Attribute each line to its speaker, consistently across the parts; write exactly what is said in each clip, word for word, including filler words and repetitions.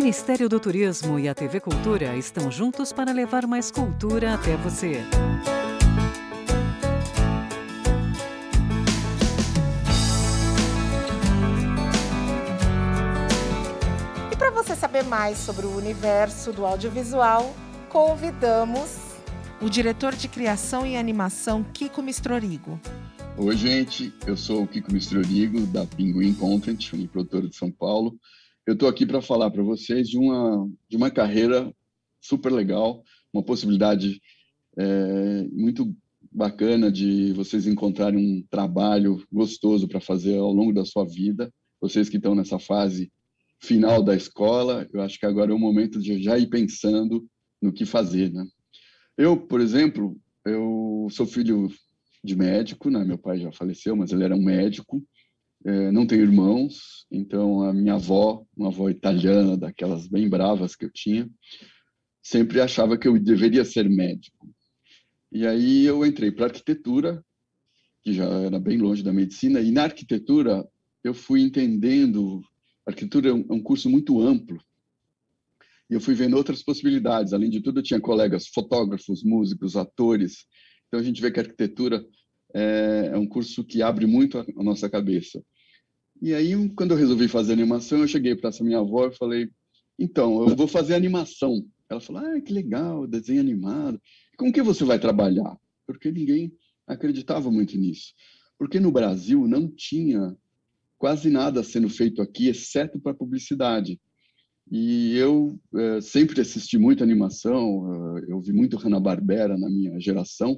Speaker 1: Ministério do Turismo e a T V Cultura estão juntos para levar mais cultura até você.
Speaker 2: E para você saber mais sobre o universo do audiovisual, convidamos o diretor de criação e animação, Kiko Mistrorigo.
Speaker 3: Oi, gente, eu sou o Kiko Mistrorigo, da Pinguim Content, uma produtora de São Paulo. Eu estou aqui para falar para vocês de uma, de uma carreira super legal, uma possibilidade é, muito bacana de vocês encontrarem um trabalho gostoso para fazer ao longo da sua vida. Vocês que estão nessa fase final da escola, eu acho que agora é o momento de já ir pensando no que fazer, né? Eu, por exemplo, eu sou filho de médico, né? Meu pai já faleceu, mas ele era um médico. É, não tenho irmãos, então a minha avó, uma avó italiana, daquelas bem bravas que eu tinha, sempre achava que eu deveria ser médico. E aí eu entrei para arquitetura, que já era bem longe da medicina, e na arquitetura eu fui entendendo, a arquitetura é um, é um curso muito amplo, e eu fui vendo outras possibilidades. Além de tudo, eu tinha colegas fotógrafos, músicos, atores, então a gente vê que a arquitetura é, é um curso que abre muito a, a nossa cabeça. E aí, quando eu resolvi fazer animação, eu cheguei para essa minha avó e falei, então, eu vou fazer animação. Ela falou, ah, que legal, desenho animado. Com que você vai trabalhar? Porque ninguém acreditava muito nisso. Porque no Brasil não tinha quase nada sendo feito aqui, exceto para publicidade. E eu é, sempre assisti muito animação, eu vi muito Hanna-Barbera na minha geração.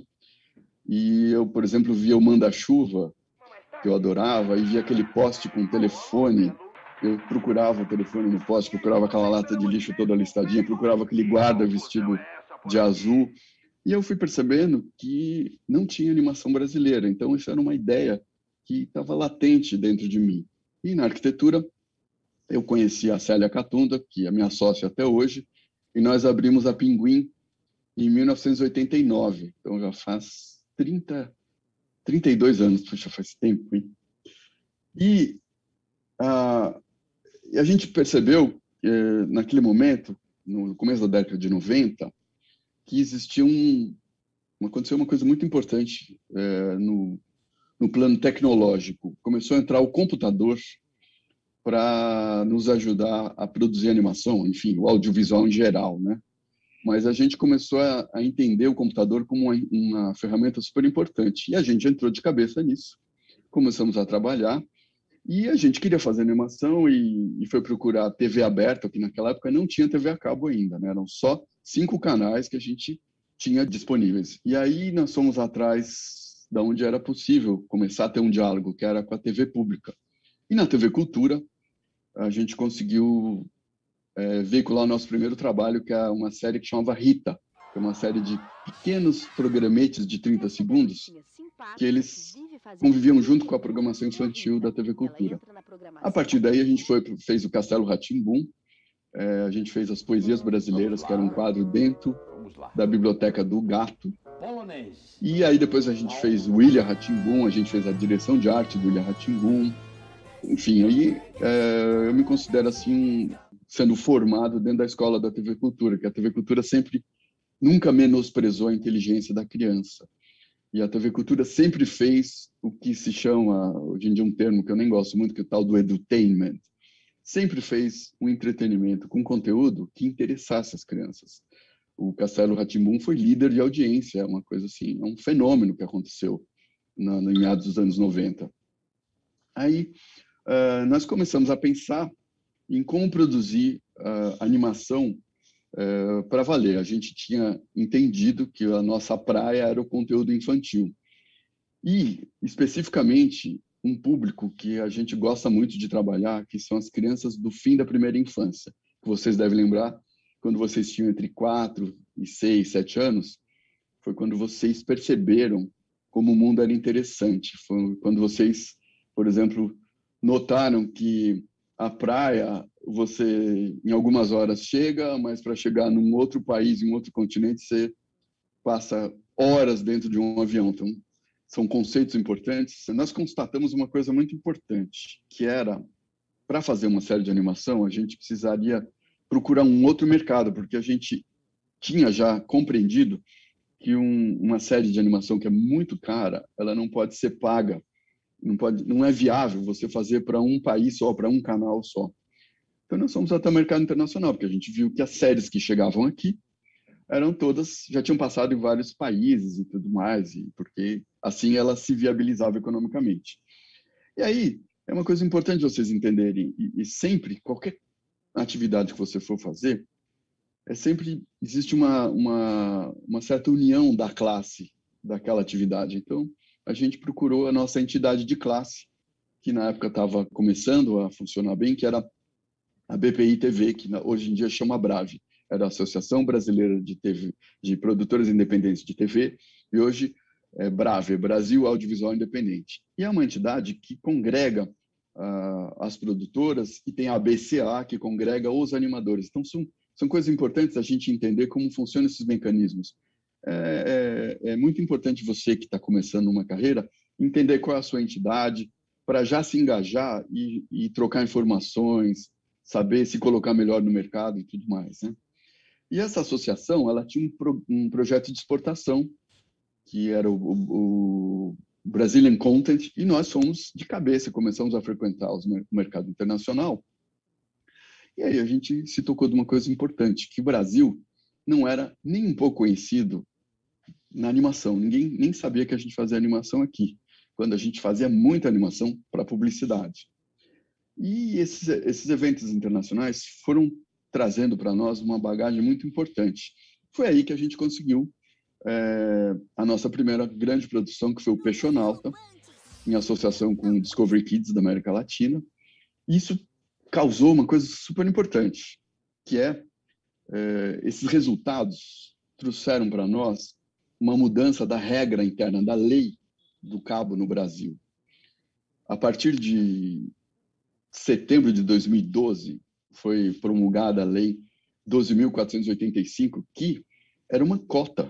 Speaker 3: E eu, por exemplo, via o Manda-Chuva, que eu adorava, e via aquele poste com telefone. Eu procurava o telefone no poste, procurava aquela lata de lixo toda listadinha, procurava aquele guarda vestido de azul. E eu fui percebendo que não tinha animação brasileira. Então, isso era uma ideia que estava latente dentro de mim. E na arquitetura, eu conheci a Célia Catunda, que é minha sócia até hoje, e nós abrimos a Pinguim em mil novecentos e oitenta e nove. Então, já faz trinta, trinta e dois anos, puxa, faz tempo, hein? E a, a gente percebeu, eh, naquele momento, no começo da década de noventa, que existia um... aconteceu uma coisa muito importante eh, no, no plano tecnológico. Começou a entrar o computador para nos ajudar a produzir animação, enfim, o audiovisual em geral, né? Mas a gente começou a, a entender o computador como uma, uma ferramenta super importante. E a gente entrou de cabeça nisso. Começamos a trabalhar e a gente queria fazer animação e, e foi procurar a T V aberta, que naquela época não tinha T V a cabo ainda, né? Eram só cinco canais que a gente tinha disponíveis. E aí nós fomos atrás da onde era possível começar a ter um diálogo, que era com a T V pública. E na T V Cultura, a gente conseguiu É, veicular o nosso primeiro trabalho, que é uma série que chamava Rita, que é uma série de pequenos programetes de trinta segundos, que eles conviviam junto com a programação infantil da T V Cultura. A partir daí, a gente foi, fez o Castelo Rá-Tim-Bum, é, a gente fez as Poesias Brasileiras, que era um quadro dentro da Biblioteca do Gato. E aí, depois, a gente fez o William Rá-Tim-Bum, a gente fez a direção de arte do William Rá-Tim-Bum. Enfim, aí é, eu me considero assim... sendo formado dentro da escola da T V Cultura, que a T V Cultura sempre, nunca menosprezou a inteligência da criança. E a T V Cultura sempre fez o que se chama, hoje em dia um termo que eu nem gosto muito, que é o tal do edutainment. Sempre fez um entretenimento com conteúdo que interessasse as crianças. O Castelo Rá-Tim-Bum foi líder de audiência, é uma coisa assim, é um fenômeno que aconteceu na, no meados dos anos noventa. Aí, uh, nós começamos a pensar em como produzir uh, animação uh, para valer. A gente tinha entendido que a nossa praia era o conteúdo infantil. E, especificamente, um público que a gente gosta muito de trabalhar, que são as crianças do fim da primeira infância. Que vocês devem lembrar, quando vocês tinham entre quatro e seis, sete anos, foi quando vocês perceberam como o mundo era interessante. Foi quando vocês, por exemplo, notaram que a praia, você em algumas horas chega, mas para chegar num outro país, em um outro continente, você passa horas dentro de um avião. Então, são conceitos importantes. Nós constatamos uma coisa muito importante, que era, para fazer uma série de animação, a gente precisaria procurar um outro mercado, porque a gente tinha já compreendido que um, uma série de animação que é muito cara, ela não pode ser paga, não, pode, não é viável você fazer para um país só, para um canal só. Então, nós fomos até o mercado internacional, porque a gente viu que as séries que chegavam aqui eram todas, já tinham passado em vários países e tudo mais, e porque assim ela se viabilizava economicamente. E aí, é uma coisa importante vocês entenderem, e, e sempre, qualquer atividade que você for fazer, é sempre, existe uma, uma, uma certa união da classe daquela atividade. Então, a gente procurou a nossa entidade de classe, que na época estava começando a funcionar bem, que era a B P I T V, que hoje em dia chama Brave. Era a Associação Brasileira de, T V, de Produtores Independentes de T V, e hoje é Brave, Brasil Audiovisual Independente. E é uma entidade que congrega uh, as produtoras, e tem a B C A, que congrega os animadores. Então, são, são coisas importantes a gente entender como funcionam esses mecanismos. É, é, é muito importante você que está começando uma carreira entender qual é a sua entidade, para já se engajar e, e trocar informações, saber se colocar melhor no mercado e tudo mais, né? E essa associação, ela tinha um, pro, um projeto de exportação, que era o, o, o Brazilian Content, e nós fomos de cabeça, começamos a frequentar os, o mercado internacional. E aí a gente se tocou de uma coisa importante, que o Brasil não era nem um pouco conhecido na animação. Ninguém nem sabia que a gente fazia animação aqui, quando a gente fazia muita animação para publicidade. E esses, esses eventos internacionais foram trazendo para nós uma bagagem muito importante. Foi aí que a gente conseguiu é, a nossa primeira grande produção, que foi o Peixonauta, em associação com o Discovery Kids da América Latina. E isso causou uma coisa super importante, que é, é esses resultados trouxeram para nós uma mudança da regra interna, da lei do cabo no Brasil. A partir de setembro de dois mil e doze, foi promulgada a Lei doze mil quatrocentos e oitenta e cinco, que era uma cota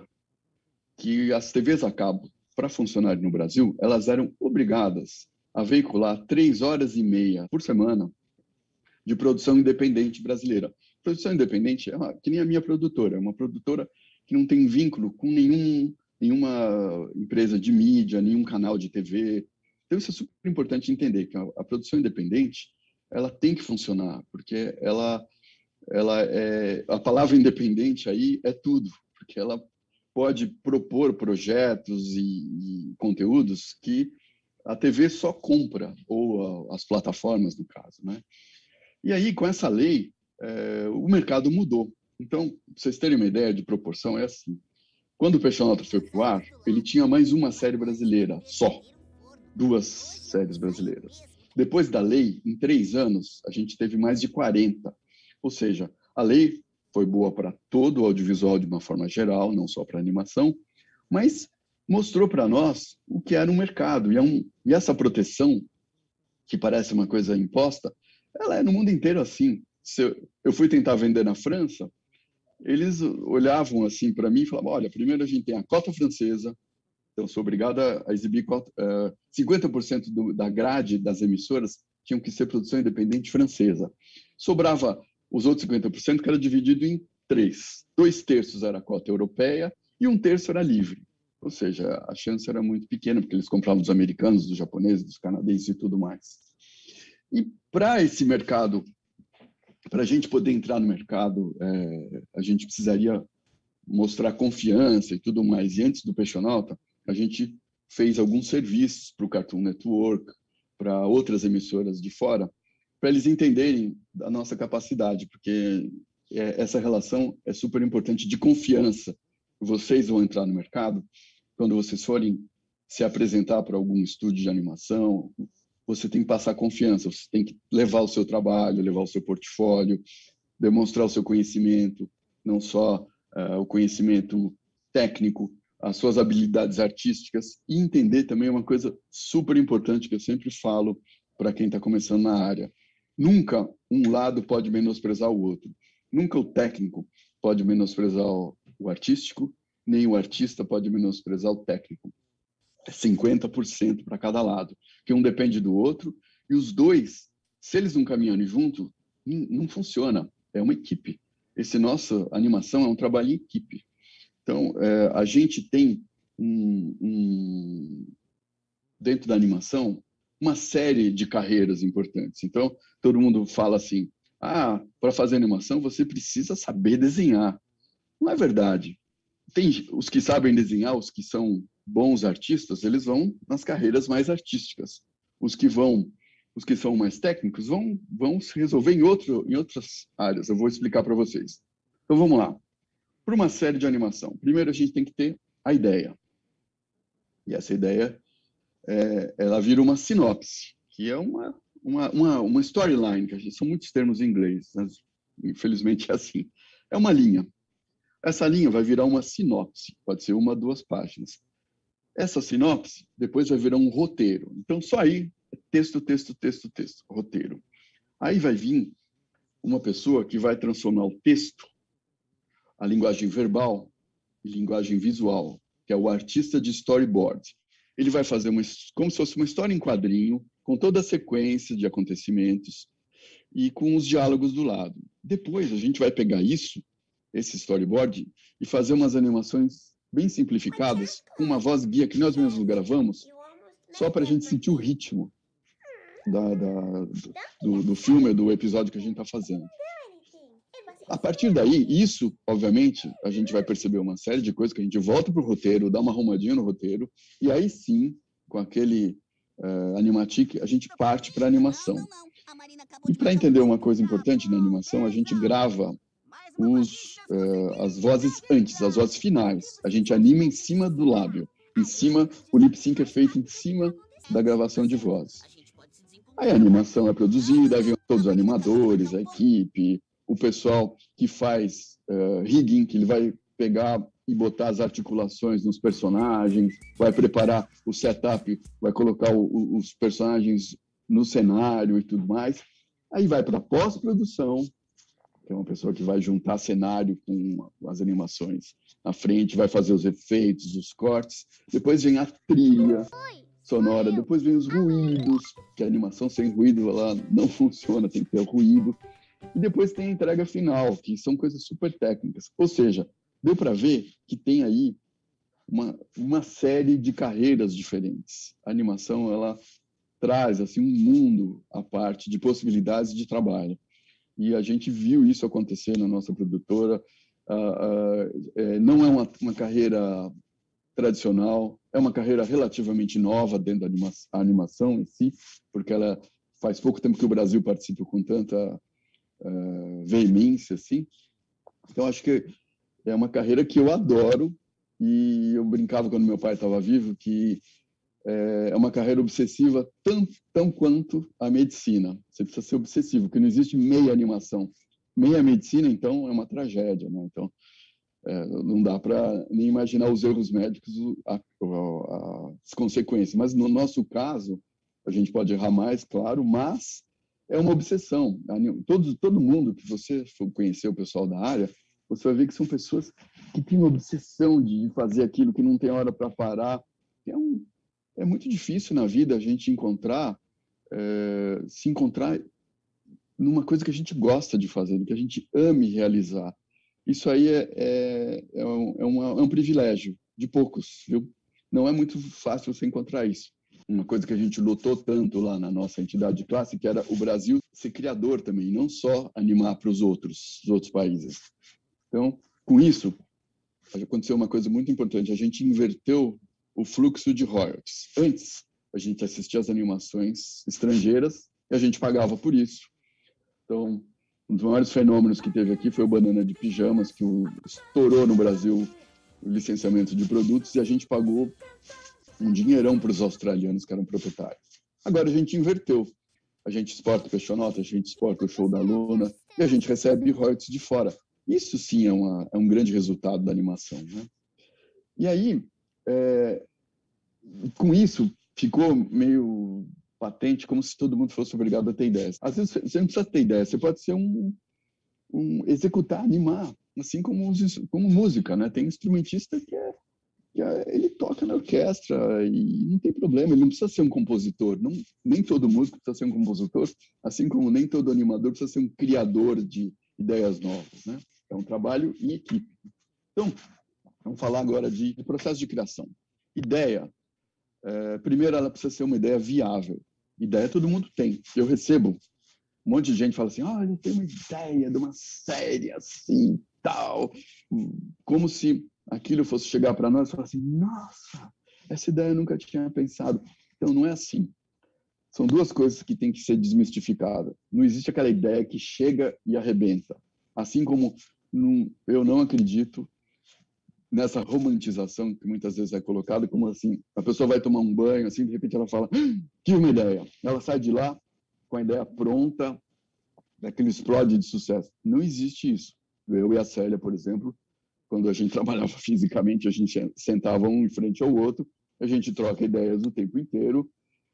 Speaker 3: que as T Vs a cabo, para funcionarem no Brasil, elas eram obrigadas a veicular três horas e meia por semana de produção independente brasileira. Produção independente é uma, que nem a minha produtora, é uma produtora que não tem vínculo com nenhum, nenhuma empresa de mídia, nenhum canal de T V. Então, isso é super importante entender, que a, a produção independente, ela tem que funcionar, porque ela, ela é, a palavra independente aí é tudo, porque ela pode propor projetos e, e conteúdos que a T V só compra, ou a, as plataformas, no caso, né? E aí, com essa lei, é, o mercado mudou. Então, para vocês terem uma ideia de proporção, é assim. Quando o Peixonauta foi para o ar, ele tinha mais uma série brasileira, só. Duas séries brasileiras. Depois da lei, em três anos, a gente teve mais de quarenta. Ou seja, a lei foi boa para todo o audiovisual de uma forma geral, não só para animação, mas mostrou para nós o que era um mercado. E, é um, e essa proteção, que parece uma coisa imposta, ela é no mundo inteiro assim. Se eu, eu fui tentar vender na França, eles olhavam assim para mim e falavam, olha, primeiro a gente tem a cota francesa, então sou obrigada a exibir uh, cinquenta por cento do, da grade das emissoras tinham que ser produção independente francesa. Sobrava os outros cinquenta por cento, que era dividido em três. Dois terços era a cota europeia e um terço era livre. Ou seja, a chance era muito pequena, porque eles compravam dos americanos, dos japoneses, dos canadenses e tudo mais. E para esse mercado, para a gente poder entrar no mercado, é, a gente precisaria mostrar confiança e tudo mais. E antes do Peixonauta, a gente fez alguns serviços para o Cartoon Network, para outras emissoras de fora, para eles entenderem a nossa capacidade, porque essa relação é super importante de confiança. Vocês vão entrar no mercado, quando vocês forem se apresentar para algum estúdio de animação, você tem que passar confiança, você tem que levar o seu trabalho, levar o seu portfólio, demonstrar o seu conhecimento, não só uh, o conhecimento técnico, as suas habilidades artísticas, e entender também uma coisa super importante que eu sempre falo para quem está começando na área. Nunca um lado pode menosprezar o outro. Nunca o técnico pode menosprezar o artístico, nem o artista pode menosprezar o técnico. É cinquenta por cento para cada lado, que um depende do outro, e os dois, se eles não caminharem junto, não, não funciona. é uma equipe. Esse nossa animação é um trabalho em equipe. Então, é, a gente tem um, um, dentro da animação uma série de carreiras importantes. Então, todo mundo fala assim, ah, para fazer animação você precisa saber desenhar. Não é verdade. Tem os que sabem desenhar, os que são bons artistas, eles vão nas carreiras mais artísticas. Os que vão, os que são mais técnicos vão, vão se resolver em, outro, em outras áreas. Eu vou explicar para vocês. Então, vamos lá. Para uma série de animação, primeiro a gente tem que ter a ideia. E essa ideia, é, ela vira uma sinopse, que é uma, uma, uma, uma storyline, que a gente, são muitos termos em inglês, mas infelizmente é assim. É uma linha. Essa linha vai virar uma sinopse, pode ser uma, duas páginas. Essa sinopse depois vai virar um roteiro. Então, só aí, texto, texto, texto, texto, roteiro. Aí vai vir uma pessoa que vai transformar o texto, a linguagem verbal e linguagem visual, que é o artista de storyboard. Ele vai fazer uma, como se fosse uma história em quadrinho, com toda a sequência de acontecimentos e com os diálogos do lado. Depois, a gente vai pegar isso, esse storyboard, e fazer umas animações bem simplificadas, com uma voz guia que nós mesmos gravamos, só para a gente sentir o ritmo da, da, do, do filme, do episódio que a gente está fazendo. A partir daí, isso, obviamente, a gente vai perceber uma série de coisas que a gente volta para o roteiro, dá uma arrumadinha no roteiro, e aí sim, com aquele uh, animatic, a gente parte para a animação. E para entender uma coisa importante na animação, a gente grava os, uh, as vozes antes, as vozes finais. A gente anima em cima do lábio. Em cima, o lip sync é feito em cima da gravação de vozes. Aí a animação é produzida, aí vem todos os animadores, a equipe, o pessoal que faz uh, rigging, que ele vai pegar e botar as articulações nos personagens, vai preparar o setup, vai colocar o, o, os personagens no cenário e tudo mais. Aí vai para a pós-produção, que é uma pessoa que vai juntar cenário com as animações na frente, vai fazer os efeitos, os cortes. Depois vem a trilha sonora, depois vem os ruídos, que a animação sem ruído ela não funciona, tem que ter ruído. E depois tem a entrega final, que são coisas super técnicas. Ou seja, deu para ver que tem aí uma, uma série de carreiras diferentes. A animação, ela traz assim, um mundo à parte de possibilidades de trabalho. E a gente viu isso acontecer na nossa produtora. Uh, uh, é, não é uma, uma carreira tradicional, é uma carreira relativamente nova dentro da anima animação em si, porque ela faz pouco tempo que o Brasil participa com tanta Uh, veemência, assim. Então, acho que é uma carreira que eu adoro e eu brincava quando meu pai estava vivo que é, é uma carreira obsessiva tão, tão quanto a medicina. Você precisa ser obsessivo, porque não existe meia animação. Meia medicina, então, é uma tragédia, né? Então, é, não dá para nem imaginar os erros médicos, a, a, as consequências. Mas, no nosso caso, a gente pode errar mais, claro, mas é uma obsessão. Todo, todo mundo que você for conhecer, o pessoal da área, você vai ver que são pessoas que têm uma obsessão de fazer aquilo, que não tem hora para parar. É, um, é muito difícil na vida a gente encontrar, é, se encontrar numa coisa que a gente gosta de fazer, que a gente ame realizar. Isso aí é, é, é, um, é, uma, é um privilégio de poucos, viu? Não é muito fácil você encontrar isso. Uma coisa que a gente lutou tanto lá na nossa entidade de classe, que era o Brasil ser criador também, não só animar para os outros, os outros países. Então, com isso, aconteceu uma coisa muito importante. A gente inverteu o fluxo de royalties. Antes, a gente assistia às animações estrangeiras e a gente pagava por isso. Então, um dos maiores fenômenos que teve aqui foi o Banana de Pijamas, que estourou no Brasil o licenciamento de produtos e a gente pagou um dinheirão para os australianos que eram proprietários. Agora a gente inverteu. A gente exporta o Peixonota, a gente exporta o Show da Luna e a gente recebe royalties de fora. Isso sim é, uma, é um grande resultado da animação, né? E aí, é, com isso, ficou meio patente como se todo mundo fosse obrigado a ter ideias. Às vezes você não precisa ter ideia, você pode ser um, um executar, animar, assim como, como música, né? Tem instrumentista que é ele toca na orquestra e não tem problema, ele não precisa ser um compositor, não, nem todo músico precisa ser um compositor, assim como nem todo animador precisa ser um criador de, ideias novas, né? É um trabalho em equipe. Então, vamos falar agora de, de processo de criação. Ideia, é, primeiro ela precisa ser uma ideia viável. Ideia todo mundo tem. Eu recebo um monte de gente que fala assim, ah, eu tenho uma ideia de uma série assim, tal. Como se aquilo fosse chegar para nós e falar assim, nossa, essa ideia eu nunca tinha pensado. Então, não é assim. São duas coisas que têm que ser desmistificadas. Não existe aquela ideia que chega e arrebenta. Assim como não, eu não acredito nessa romantização que muitas vezes é colocada, como assim, a pessoa vai tomar um banho, assim, de repente ela fala, tive uma ideia. Ela sai de lá com a ideia pronta, daquele explode de sucesso. Não existe isso. Eu e a Célia, por exemplo, quando a gente trabalhava fisicamente, a gente sentava um em frente ao outro, a gente troca ideias o tempo inteiro.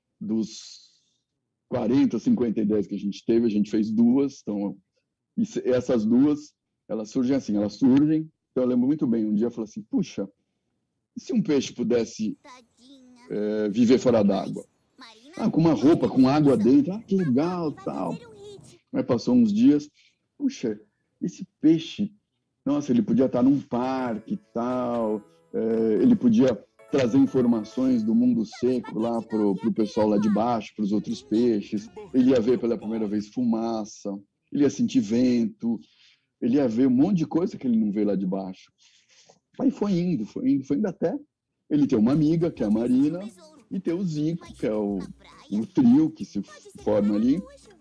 Speaker 3: Dos quarenta, cinquenta ideias que a gente teve, a gente fez duas. Então, e essas duas, elas surgem assim, elas surgem. Então, eu lembro muito bem, um dia eu falei assim, puxa, e se um peixe pudesse é, viver fora d'água? Ah, com uma roupa, com água dentro, ah, que legal, tal. Aí passou uns dias, puxa, esse peixe, nossa, ele podia estar num parque e tal, é, ele podia trazer informações do mundo seco lá para o pessoal lá de baixo, para os outros peixes, ele ia ver pela primeira vez fumaça, ele ia sentir vento, ele ia ver um monte de coisa que ele não vê lá de baixo. Aí foi indo, foi indo, foi indo até ele ter uma amiga, que é a Marina, e ter o Zico, que é o, o trio que se forma ali.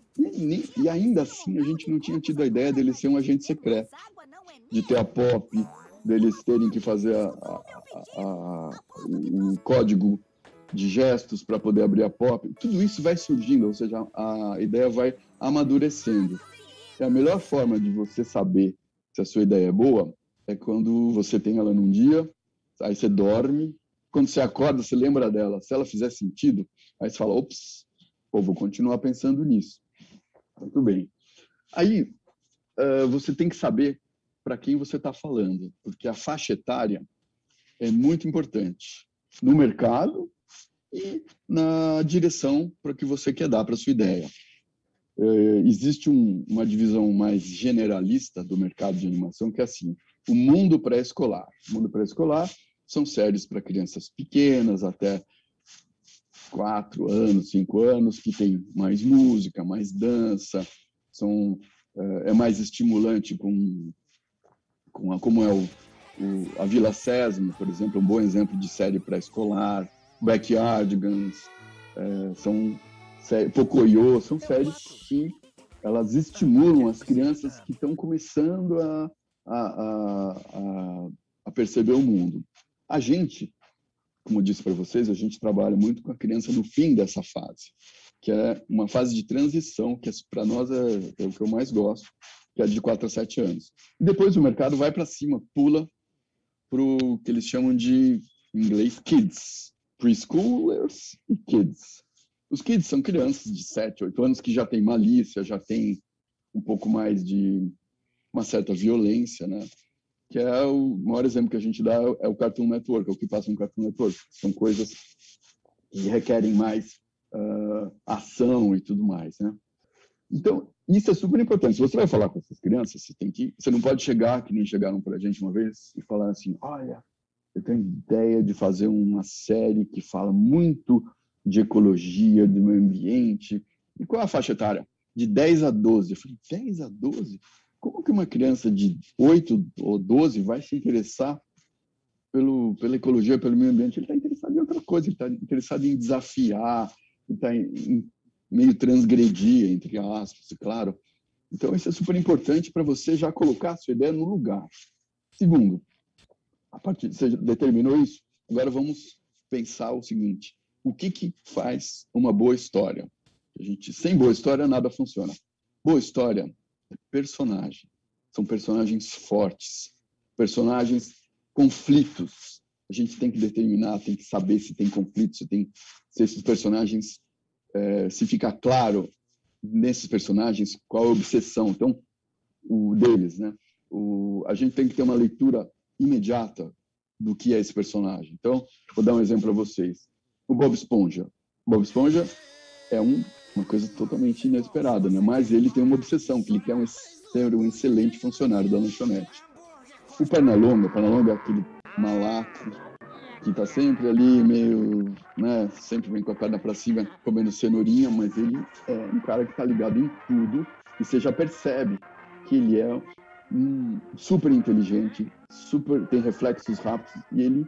Speaker 3: E, e ainda assim a gente não tinha tido a ideia dele ser um agente secreto, de ter a Pop, deles terem que fazer a, a, a, o código de gestos para poder abrir a Pop. Tudo isso vai surgindo, ou seja, a ideia vai amadurecendo. E a melhor forma de você saber se a sua ideia é boa é quando você tem ela num dia, aí você dorme, quando você acorda, você lembra dela. Se ela fizer sentido, aí você fala, ops, pô, vou continuar pensando nisso. Muito bem. Aí, uh, você tem que saber para quem você está falando, porque a faixa etária é muito importante no mercado e na direção para que você quer dar para a sua ideia. Uh, existe um, uma divisão mais generalista do mercado de animação, que é assim, o mundo pré-escolar. O mundo pré-escolar são séries para crianças pequenas, até quatro anos, cinco anos, que tem mais música, mais dança, são, é mais estimulante com, com a, como é o, o, a Vila Sésamo, por exemplo, um bom exemplo de série pré-escolar, Backyardigans, é, são sé, Pocoyo, são séries que elas estimulam as crianças que estão começando a, a, a, a, a perceber o mundo. A gente, como eu disse para vocês, a gente trabalha muito com a criança no fim dessa fase, que é uma fase de transição, que para nós é, é o que eu mais gosto, que é de quatro a sete anos. E depois o mercado vai para cima, pula para o que eles chamam de, em inglês, kids, preschoolers e kids. Os kids são crianças de sete, oito anos que já têm malícia, já têm um pouco mais de uma certa violência, né? Que é o maior exemplo que a gente dá é o Cartoon Network, é o que passa no Cartoon Network. São coisas que requerem mais uh, ação e tudo mais, né? Então, isso é super importante. Se você vai falar com essas crianças, você tem que, você não pode chegar, que nem chegaram para a gente uma vez, e falar assim, olha, eu tenho ideia de fazer uma série que fala muito de ecologia, do meio ambiente. E qual é a faixa etária? De dez a doze. Eu falei, dez a doze? Como que uma criança de oito ou doze vai se interessar pelo, pela ecologia, pelo meio ambiente? Ele está interessado em outra coisa, ele está interessado em desafiar, ele está em, em meio transgredir, entre aspas, claro. Então, isso é super importante para você já colocar a sua ideia no lugar. Segundo, a partir de você determinou isso, agora vamos pensar o seguinte, o que, que faz uma boa história? A gente, sem boa história, nada funciona. Boa história é personagem. São personagens fortes, personagens conflitos. A gente tem que determinar, tem que saber se tem conflito, se, tem, se esses personagens, é, se fica claro nesses personagens qual a obsessão então, o deles, né? O, a gente tem que ter uma leitura imediata do que é esse personagem. Então, vou dar um exemplo para vocês. O Bob Esponja. Bob Esponja é um, uma coisa totalmente inesperada, né? Mas ele tem uma obsessão, que ele quer um, ser um excelente funcionário da lanchonete. O Pernalonga, o Pernalonga é aquele malaco que está sempre ali meio, né, sempre vem com a perna para cima, comendo cenourinha, mas ele é um cara que está ligado em tudo e você já percebe que ele é um super inteligente, super, tem reflexos rápidos e ele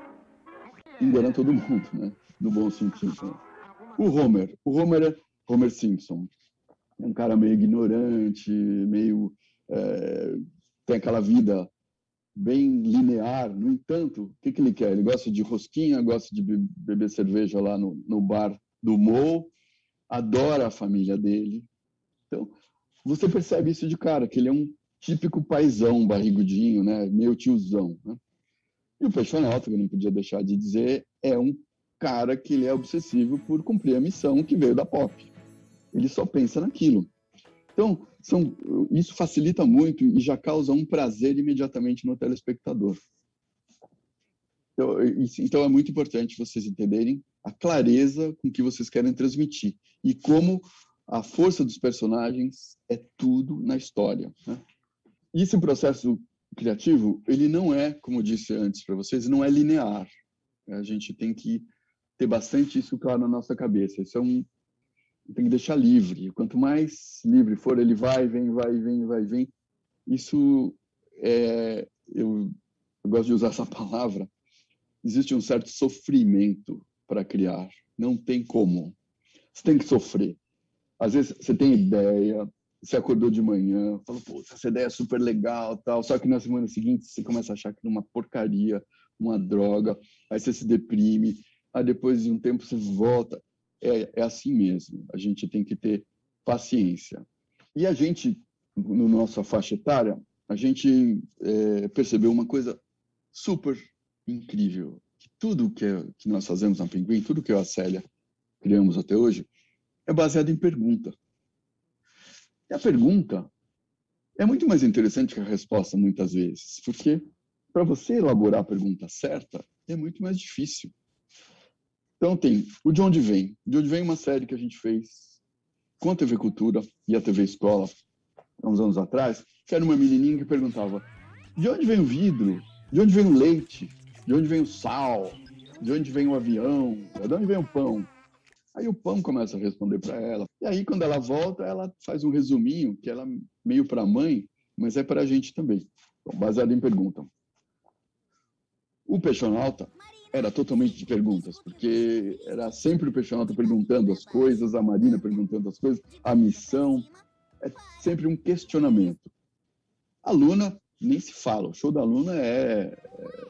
Speaker 3: engana todo mundo, né, no bom sentido. Né? O Homer, o Homer é Homer Simpson, é um cara meio ignorante, meio é, tem aquela vida bem linear. No entanto, o que, que ele quer? Ele gosta de rosquinha, gosta de beber cerveja lá no, no bar do Mo, adora a família dele. Então, você percebe isso de cara, que ele é um típico paizão, barrigudinho, né? Meio tiozão. Né? E o Peixonauta, que eu não podia deixar de dizer, é um cara que ele é obsessivo por cumprir a missão que veio da Pop. Ele só pensa naquilo. Então, são, isso facilita muito e já causa um prazer imediatamente no telespectador. Então, isso, então, é muito importante vocês entenderem a clareza com que vocês querem transmitir e como a força dos personagens é tudo na história. Né? E esse processo criativo, ele não é, como eu disse antes para vocês, não é linear. A gente tem que ter bastante isso claro na nossa cabeça. Isso é um tem que deixar livre. Quanto mais livre for, ele vai, vem, vai, vem, vai, vem. Isso é... Eu, eu gosto de usar essa palavra. Existe um certo sofrimento para criar. Não tem como. Você tem que sofrer. Às vezes você tem ideia, você acordou de manhã, falou, pô, essa ideia é super legal, tal. Só que na semana seguinte você começa a achar que é uma porcaria, uma droga. Aí você se deprime. Aí depois de um tempo você volta. É, é assim mesmo, a gente tem que ter paciência. E a gente, no nossa faixa etária, a gente é, percebeu uma coisa super incrível, que tudo que, é, que nós fazemos na Pinguim, tudo que eu e a Célia criamos até hoje, é baseado em pergunta. E a pergunta é muito mais interessante que a resposta, muitas vezes, porque para você elaborar a pergunta certa, é muito mais difícil. Então tem o De Onde Vem. De Onde Vem é uma série que a gente fez com a T V Cultura e a T V Escola, há uns anos atrás, que era uma menininha que perguntava de onde vem o vidro? De onde vem o leite? De onde vem o sal? De onde vem o avião? De onde vem o pão? Aí o pão começa a responder para ela. E aí, quando ela volta, ela faz um resuminho, que ela meio para a mãe, mas é para a gente também, baseado em pergunta. O Peixonauta era totalmente de perguntas, porque era sempre o Peixonauta perguntando as coisas, a Marina perguntando as coisas, a missão, é sempre um questionamento. A Luna, nem se fala, o show da Luna é... é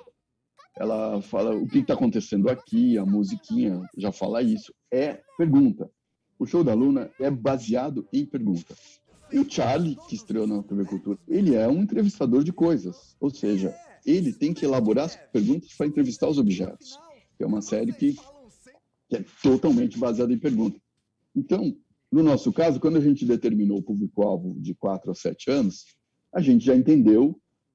Speaker 3: ela fala o que está acontecendo aqui, a musiquinha já fala isso, é pergunta. O show da Luna é baseado em pergunta. E o Charlie, que estreou na T V Cultura, ele é um entrevistador de coisas, ou seja, ele tem que elaborar as perguntas para entrevistar os objetos. É uma série que, que é totalmente baseada em pergunta. Então, no nosso caso, quando a gente determinou o público-alvo de quatro a sete anos, a gente já entendeu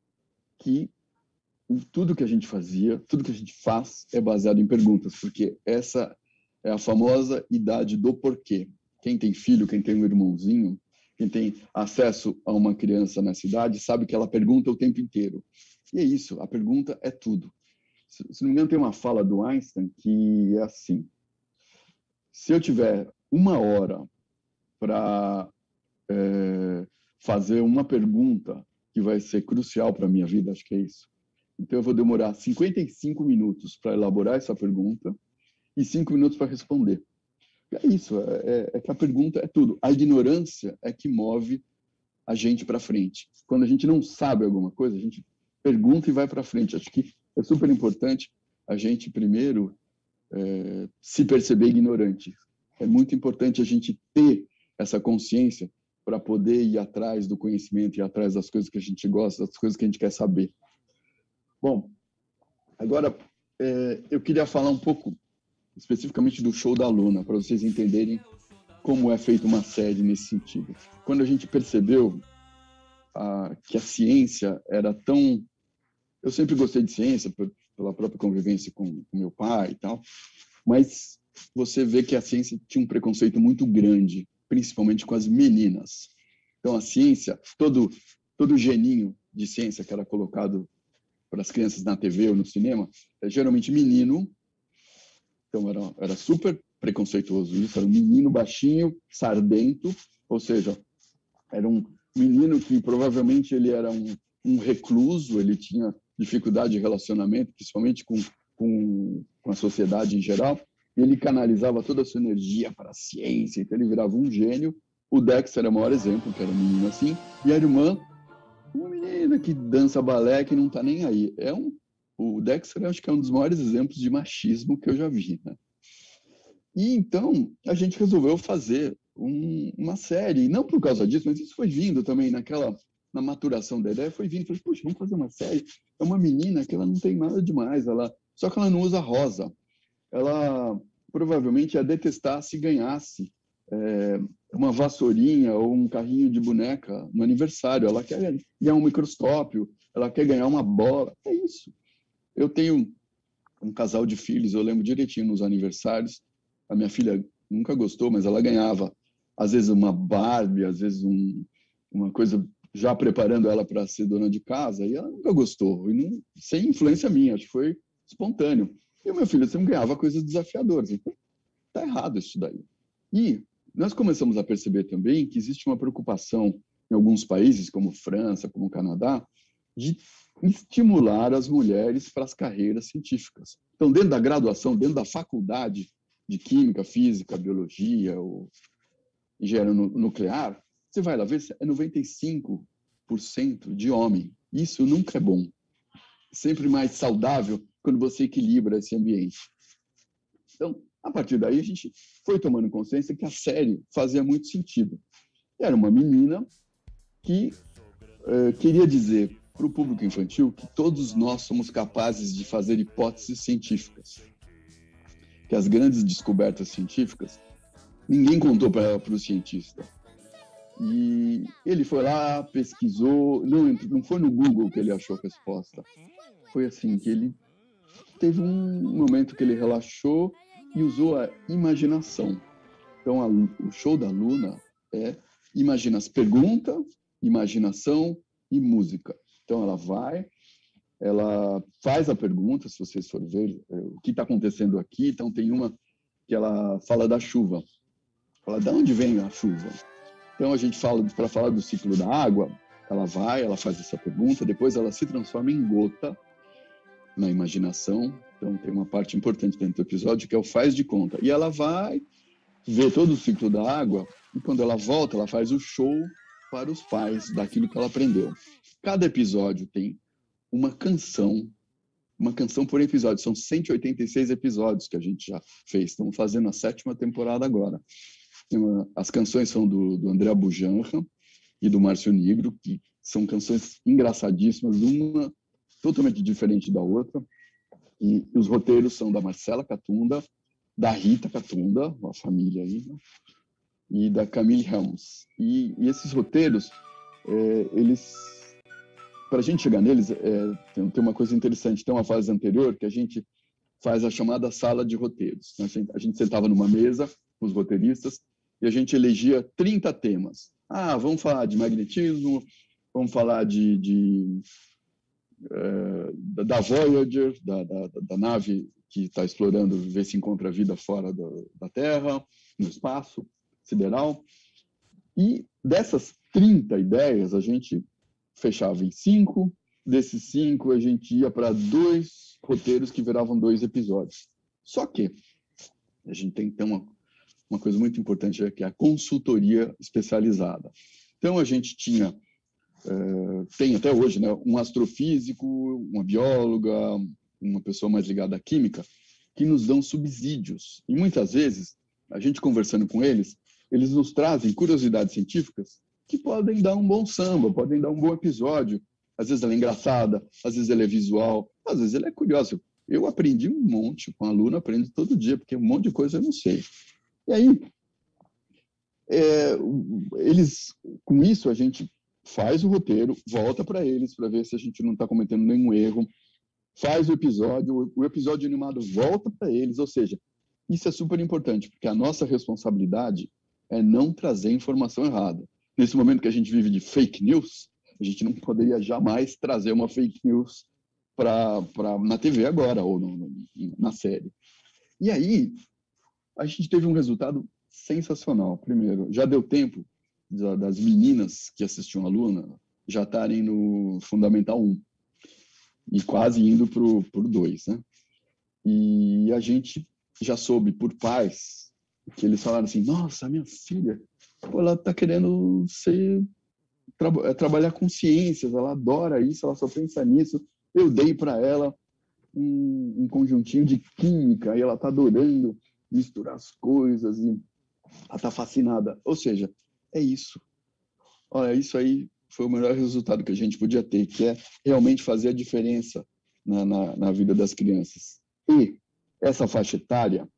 Speaker 3: que tudo que a gente fazia, tudo que a gente faz é baseado em perguntas, porque essa é a famosa idade do porquê. Quem tem filho, quem tem um irmãozinho, quem tem acesso a uma criança na cidade, sabe que ela pergunta o tempo inteiro. E é isso, a pergunta é tudo. Se não me engano, tem uma fala do Einstein que é assim: se eu tiver uma hora para é, fazer uma pergunta que vai ser crucial para a minha vida, acho que é isso. Então eu vou demorar cinquenta e cinco minutos para elaborar essa pergunta e cinco minutos para responder. É isso, é, é que a pergunta é tudo. A ignorância é que move a gente para frente. Quando a gente não sabe alguma coisa, a gente pergunta e vai para frente. Acho que é super importante a gente primeiro é, se perceber ignorante. É muito importante a gente ter essa consciência para poder ir atrás do conhecimento, ir atrás das coisas que a gente gosta, das coisas que a gente quer saber. Bom, agora é, eu queria falar um pouco especificamente do show da Luna, para vocês entenderem como é feita uma série nesse sentido. Quando a gente percebeu a, que a ciência era tão... Eu sempre gostei de ciência, por, pela própria convivência com, com meu pai e tal, mas você vê que a ciência tinha um preconceito muito grande, principalmente com as meninas. Então, a ciência, todo, todo geninho de ciência que era colocado para as crianças na T V ou no cinema, é geralmente menino. Então, era, era super preconceituoso isso. Era um menino baixinho, sardento, ou seja, era um menino que provavelmente ele era um, um recluso, ele tinha dificuldade de relacionamento, principalmente com, com, com a sociedade em geral. Ele canalizava toda a sua energia para a ciência, então ele virava um gênio. O Dexter era o maior exemplo, que era um menino assim, e a irmã, uma menina que dança balé, que não está nem aí. É um, o Dexter, acho que é um dos maiores exemplos de machismo que eu já vi, né? E então, a gente resolveu fazer um, uma série, não por causa disso, mas isso foi vindo também naquela, na maturação da ideia, foi vindo, falei, puxa, vamos fazer uma série. É uma menina que ela não tem nada demais, ela, só que ela não usa rosa. Ela provavelmente ia detestar se ganhasse é, uma vassourinha ou um carrinho de boneca no aniversário. Ela quer ganhar um microscópio, ela quer ganhar uma bola. É isso. Eu tenho um casal de filhos, eu lembro direitinho nos aniversários. A minha filha nunca gostou, mas ela ganhava, às vezes, uma Barbie, às vezes um, uma coisa já preparando ela para ser dona de casa, e ela nunca gostou, e não, sem influência minha, acho que foi espontâneo. E o meu filho sempre ganhava coisas desafiadoras. Então, tá errado isso daí. E nós começamos a perceber também que existe uma preocupação em alguns países, como França, como Canadá, de estimular as mulheres para as carreiras científicas. Então, dentro da graduação, dentro da faculdade de Química, Física, Biologia ou Engenharia Nuclear, você vai lá ver, é noventa e cinco por cento de homem. Isso nunca é bom. Sempre mais saudável quando você equilibra esse ambiente. Então, a partir daí, a gente foi tomando consciência que a série fazia muito sentido. Era uma menina que uh, queria dizer para o público infantil que todos nós somos capazes de fazer hipóteses científicas. Que as grandes descobertas científicas, ninguém contou para o cientista. E ele foi lá, pesquisou, não, não foi no Google que ele achou a resposta. Foi assim, que ele teve um momento que ele relaxou e usou a imaginação. Então, a, o show da Luna é imagina pergunta, imaginação e música. Então, ela vai, ela faz a pergunta, se vocês forem ver o que está acontecendo aqui. Então, tem uma que ela fala da chuva. Fala, de onde vem a chuva? Então, a gente fala, para falar do ciclo da água, ela vai, ela faz essa pergunta, depois ela se transforma em gota na imaginação. Então, tem uma parte importante dentro do episódio que é o faz de conta. E ela vai ver todo o ciclo da água e, quando ela volta, ela faz o show para os pais daquilo que ela aprendeu. Cada episódio tem uma canção, uma canção por episódio. São cento e oitenta e seis episódios que a gente já fez. Estamos fazendo a sétima temporada agora. Uma, as canções são do, do André Bujanra e do Márcio Nigro, que são canções engraçadíssimas, uma totalmente diferente da outra. E, e os roteiros são da Marcela Catunda, da Rita Catunda, uma família aí, né? E da Camille Helms. E, e esses roteiros, é, eles... Para a gente chegar neles, é, tem, tem uma coisa interessante. Tem uma fase anterior que a gente faz a chamada sala de roteiros. A gente, a gente sentava numa mesa com os roteiristas e a gente elegia trinta temas. Ah, vamos falar de magnetismo, vamos falar de, de, é, da, da Voyager, da, da, da nave que está explorando, ver se encontra vida fora da, da Terra, no espaço sideral. E dessas trinta ideias, a gente fechava em cinco, desses cinco a gente ia para dois roteiros que viravam dois episódios. Só que a gente tem então uma, uma coisa muito importante, que é a consultoria especializada. Então a gente tinha, uh, tem até hoje, né, um astrofísico, uma bióloga, uma pessoa mais ligada à química, que nos dão subsídios. E muitas vezes, a gente conversando com eles, eles nos trazem curiosidades científicas que podem dar um bom samba, podem dar um bom episódio. Às vezes ela é engraçada, às vezes ela é visual, às vezes ela é curiosa. Eu aprendi um monte, com a aluna aprendo todo dia, porque um monte de coisa eu não sei. E aí, é, eles, com isso, a gente faz o roteiro, volta para eles, para ver se a gente não está cometendo nenhum erro, faz o episódio, o episódio animado volta para eles, ou seja, isso é super importante, porque a nossa responsabilidade é não trazer informação errada. nesse momento que a gente vive de fake news, a gente não poderia jamais trazer uma fake news para na T V agora, ou no, no, na série. E aí, a gente teve um resultado sensacional. Primeiro, já deu tempo das meninas que assistiam a Luna já estarem no Fundamental um e quase indo para o dois, né? E a gente já soube por pais que eles falaram assim, nossa, minha filha, ela está querendo ser, tra trabalhar com ciências, ela adora isso, ela só pensa nisso. Eu dei para ela um, um conjuntinho de química e ela está adorando misturar as coisas e ela está fascinada. Ou seja, é isso. Olha, isso aí foi o melhor resultado que a gente podia ter, que é realmente fazer a diferença na, na, na vida das crianças. E essa faixa etária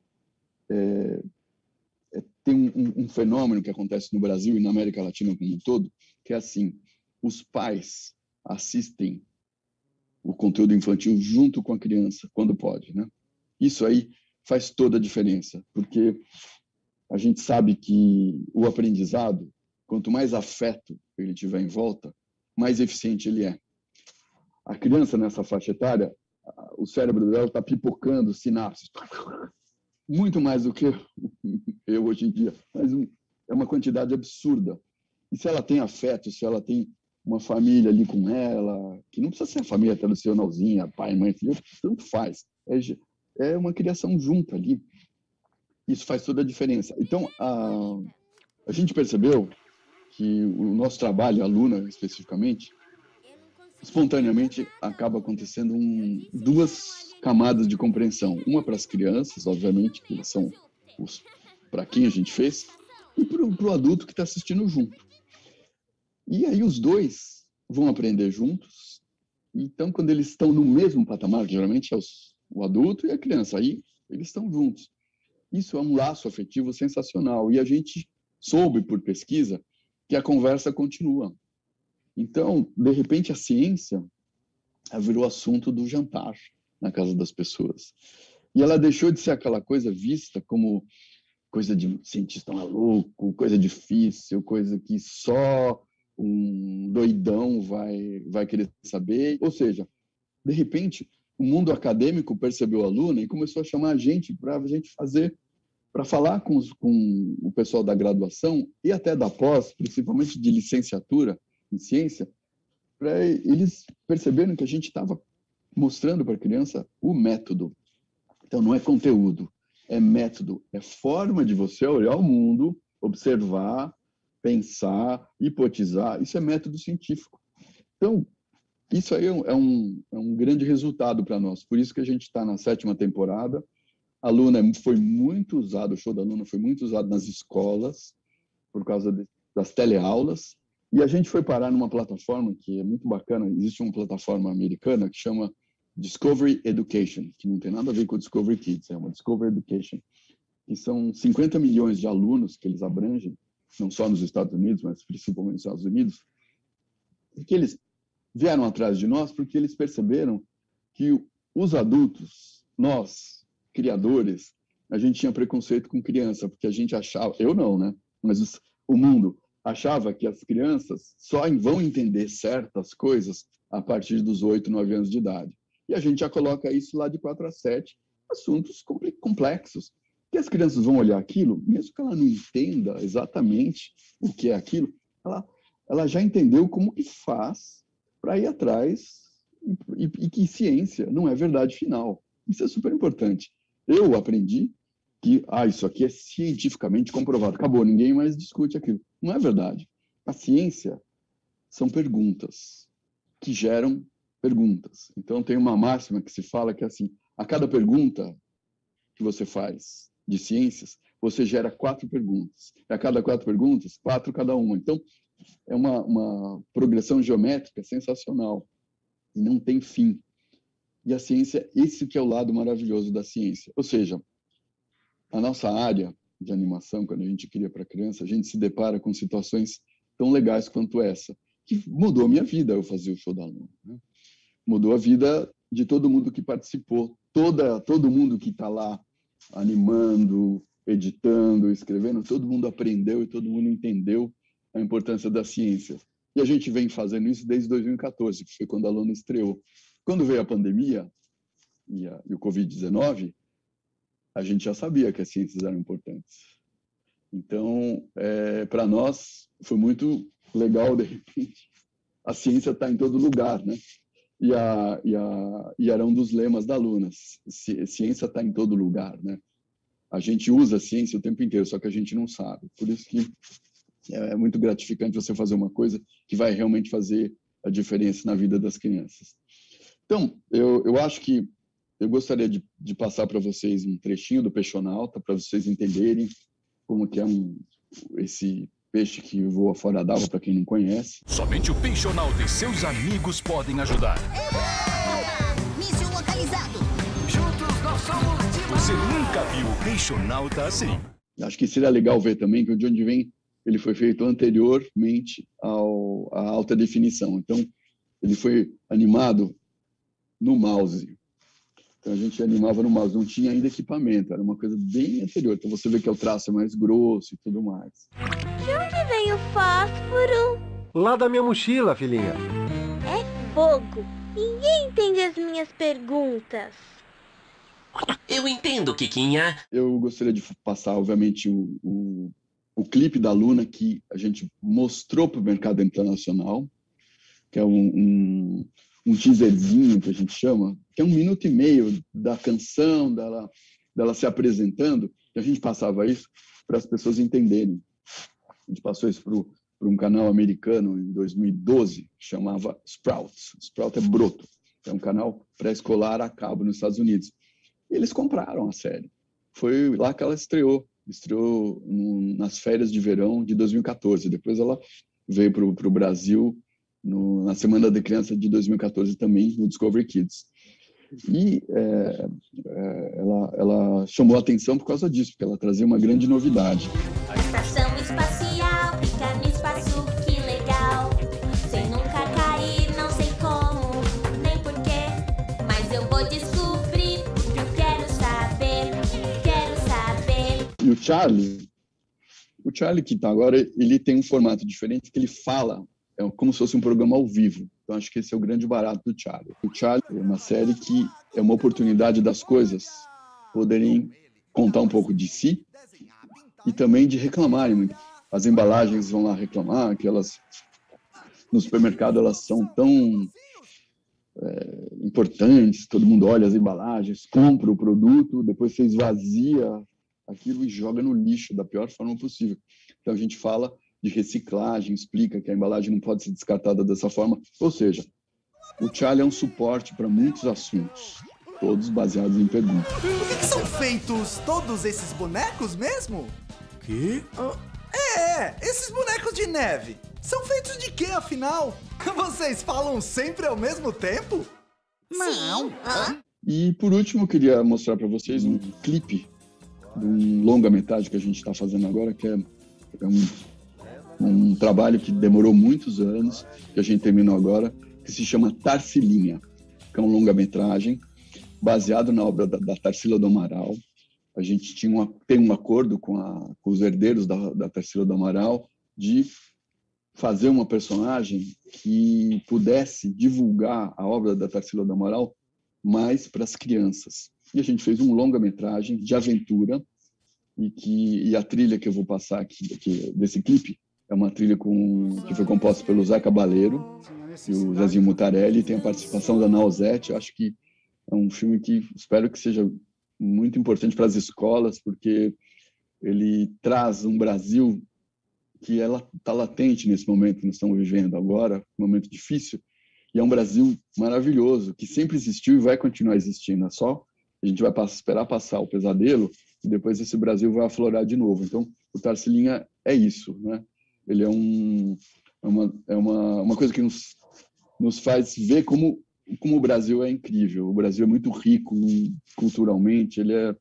Speaker 3: é, é, tem um, um fenômeno que acontece no Brasil e na América Latina como um todo, que é assim, os pais assistem o conteúdo infantil junto com a criança, quando pode, né? Isso aí faz toda a diferença, porque a gente sabe que o aprendizado, quanto mais afeto ele tiver em volta, mais eficiente ele é. A criança nessa faixa etária, o cérebro dela está pipocando sinapses, muito mais do que eu hoje em dia, mas é uma quantidade absurda. E se ela tem afeto, se ela tem uma família ali com ela, que não precisa ser a família tradicionalzinha, pai, mãe, filho, tanto faz. É, é uma criação junta ali. Isso faz toda a diferença. Então, a, a gente percebeu que o nosso trabalho, a Luna especificamente, espontaneamente acaba acontecendo um, duas camadas de compreensão. Uma para as crianças, obviamente, que são os para quem a gente fez, e para o adulto que está assistindo junto. E aí os dois vão aprender juntos. Então, quando eles estão no mesmo patamar, que geralmente é os, o adulto e a criança, aí eles estão juntos. Isso é um laço afetivo sensacional. E a gente soube, por pesquisa, que a conversa continua. Então, de repente, a ciência virou assunto do jantar na casa das pessoas. E ela deixou de ser aquela coisa vista como coisa de cientista maluco, coisa difícil, coisa que só um doidão vai, vai querer saber. Ou seja, de repente, o mundo acadêmico percebeu a Luna e começou a chamar a gente para a gente fazer, para falar com, os, com o pessoal da graduação e até da pós, principalmente de licenciatura em ciência, para eles perceberem que a gente estava mostrando para a criança o método. Então, não é conteúdo, é método, é forma de você olhar o mundo, observar, pensar, hipotizar. Isso é método científico. Então, isso aí é um, é um, é um grande resultado para nós. Por isso que a gente está na sétima temporada. A Luna foi muito usada, o show da Luna foi muito usado nas escolas, por causa de, das teleaulas. E a gente foi parar numa plataforma que é muito bacana. Existe uma plataforma americana que chama Discovery Education, que não tem nada a ver com o Discovery Kids, é uma Discovery Education. E são cinquenta milhões de alunos que eles abrangem, não só nos Estados Unidos, mas principalmente nos Estados Unidos, e que eles vieram atrás de nós porque eles perceberam que os adultos, nós, criadores, a gente tinha preconceito com criança, porque a gente achava, eu não, né? Mas os, o mundo achava que as crianças só vão entender certas coisas a partir dos oito, nove anos de idade. E a gente já coloca isso lá de quatro a sete, assuntos complexos, que as crianças vão olhar aquilo, mesmo que ela não entenda exatamente o que é aquilo, ela, ela já entendeu como que faz para ir atrás e, e, e que ciência não é verdade final. Isso é super importante. Eu aprendi que ah, isso aqui é cientificamente comprovado. Acabou, ninguém mais discute aquilo. Não é verdade. A ciência são perguntas que geram perguntas. Então, tem uma máxima que se fala que é assim, a cada pergunta que você faz de ciências, você gera quatro perguntas. E a cada quatro perguntas, quatro cada uma. Então, é uma, uma progressão geométrica sensacional. E não tem fim. E a ciência, esse que é o lado maravilhoso da ciência. Ou seja, a nossa área de animação, quando a gente cria para criança, a gente se depara com situações tão legais quanto essa, que mudou a minha vida eu fazer o show da Luna, né? Mudou a vida de todo mundo que participou, toda, todo mundo que está lá animando, editando, escrevendo, todo mundo aprendeu e todo mundo entendeu a importância da ciência. E a gente vem fazendo isso desde dois mil e quatorze, que foi quando a Luna estreou. Quando veio a pandemia e, a, e o covid dezenove, a gente já sabia que as ciências eram importantes. Então, é, para nós, foi muito legal, de repente, a ciência está em todo lugar, né? E, a, e, a, e era um dos lemas da Luna, ciência está em todo lugar, né? A gente usa a ciência o tempo inteiro, só que a gente não sabe. Por isso que é muito gratificante você fazer uma coisa que vai realmente fazer a diferença na vida das crianças. Então, eu, eu acho que eu gostaria de, de passar para vocês um trechinho do Peixonauta, para vocês entenderem como que é um, esse peixe que voa fora d'água, para quem não conhece.
Speaker 4: Somente o Peixonauta e seus amigos podem ajudar.
Speaker 5: Míssil localizado.
Speaker 4: Juntos nós somos de... Você nunca viu o Peixonauta assim.
Speaker 3: Acho que seria legal ver também que o de onde vem ele foi feito anteriormente ao, à alta definição. Então, ele foi animado no mouse. Então, a gente animava no mouse, não tinha ainda equipamento, era uma coisa bem anterior. Então, você vê que o traço é mais grosso e tudo mais.
Speaker 5: De onde vem o fósforo?
Speaker 6: Lá da minha mochila, filhinha.
Speaker 5: É fogo. Ninguém entende as minhas perguntas.
Speaker 7: Eu entendo, Kikinha.
Speaker 3: Eu gostaria de passar, obviamente, o, o, o clipe da Luna que a gente mostrou para o mercado internacional, que é um, um, um teaserzinho que a gente chama, que é um minuto e meio da canção, dela, dela se apresentando, e a gente passava isso para as pessoas entenderem. A gente passou isso para um canal americano em dois mil e doze, que chamava Sprouts. Sprout é broto, é um canal pré-escolar a cabo nos Estados Unidos. E eles compraram a série. Foi lá que ela estreou. Estreou no, nas férias de verão de dois mil e quatorze. Depois ela veio para o Brasil no, na Semana da Criança de dois mil e quatorze também, no Discovery Kids. E é, é, ela, ela chamou a atenção por causa disso, porque ela trazia uma grande novidade.
Speaker 5: Estação espacial, fica no espaço, que legal. Sem nunca cair, não sei como, nem porquê. Mas eu vou descobrir, porque eu quero saber, quero saber.
Speaker 3: E o Charlie, o Charlie que está agora, ele tem um formato diferente, que ele fala, é como se fosse um programa ao vivo. Então, acho que esse é o grande barato do Charlie. O Charlie é uma série que é uma oportunidade das coisas poderem contar um pouco de si e também de reclamarem. As embalagens vão lá reclamar, que elas, no supermercado, elas são tão é, importantes, todo mundo olha as embalagens, compra o produto, depois você esvazia aquilo e joga no lixo da pior forma possível. Então, a gente fala de reciclagem, explica que a embalagem não pode ser descartada dessa forma. Ou seja, o Charlie é um suporte para muitos assuntos, todos baseados em perguntas.
Speaker 8: Por que, que são feitos todos esses bonecos mesmo?
Speaker 6: Que?
Speaker 8: É, esses bonecos de neve. São feitos de quê, afinal? Vocês falam sempre ao mesmo tempo?
Speaker 5: Não. Hã?
Speaker 3: E, por último, eu queria mostrar para vocês um clipe de um longa-metragem que a gente está fazendo agora, que é, é um... um trabalho que demorou muitos anos, que a gente terminou agora, que se chama Tarsilinha, que é um longa-metragem baseado na obra da, da Tarsila do Amaral. A gente tinha uma, tem um acordo com, a, com os herdeiros da, da Tarsila do Amaral de fazer uma personagem que pudesse divulgar a obra da Tarsila do Amaral mais para as crianças. E a gente fez um longa-metragem de aventura, e, que, e a trilha que eu vou passar aqui, aqui desse clipe é uma trilha com, que foi composta pelo Zé Cabaleiro e o Zezinho Mutarelli, tem a participação da Nausete. Acho que é um filme que espero que seja muito importante para as escolas, porque ele traz um Brasil que está latente nesse momento que nós estamos vivendo agora, um momento difícil, e é um Brasil maravilhoso, que sempre existiu e vai continuar existindo. É só a gente vai esperar passar o pesadelo e depois esse Brasil vai aflorar de novo. Então, o Tarsilinha é isso, né? Ele é, um, é, uma, é uma, uma coisa que nos, nos faz ver como, como o Brasil é incrível. O Brasil é muito rico culturalmente, ele é...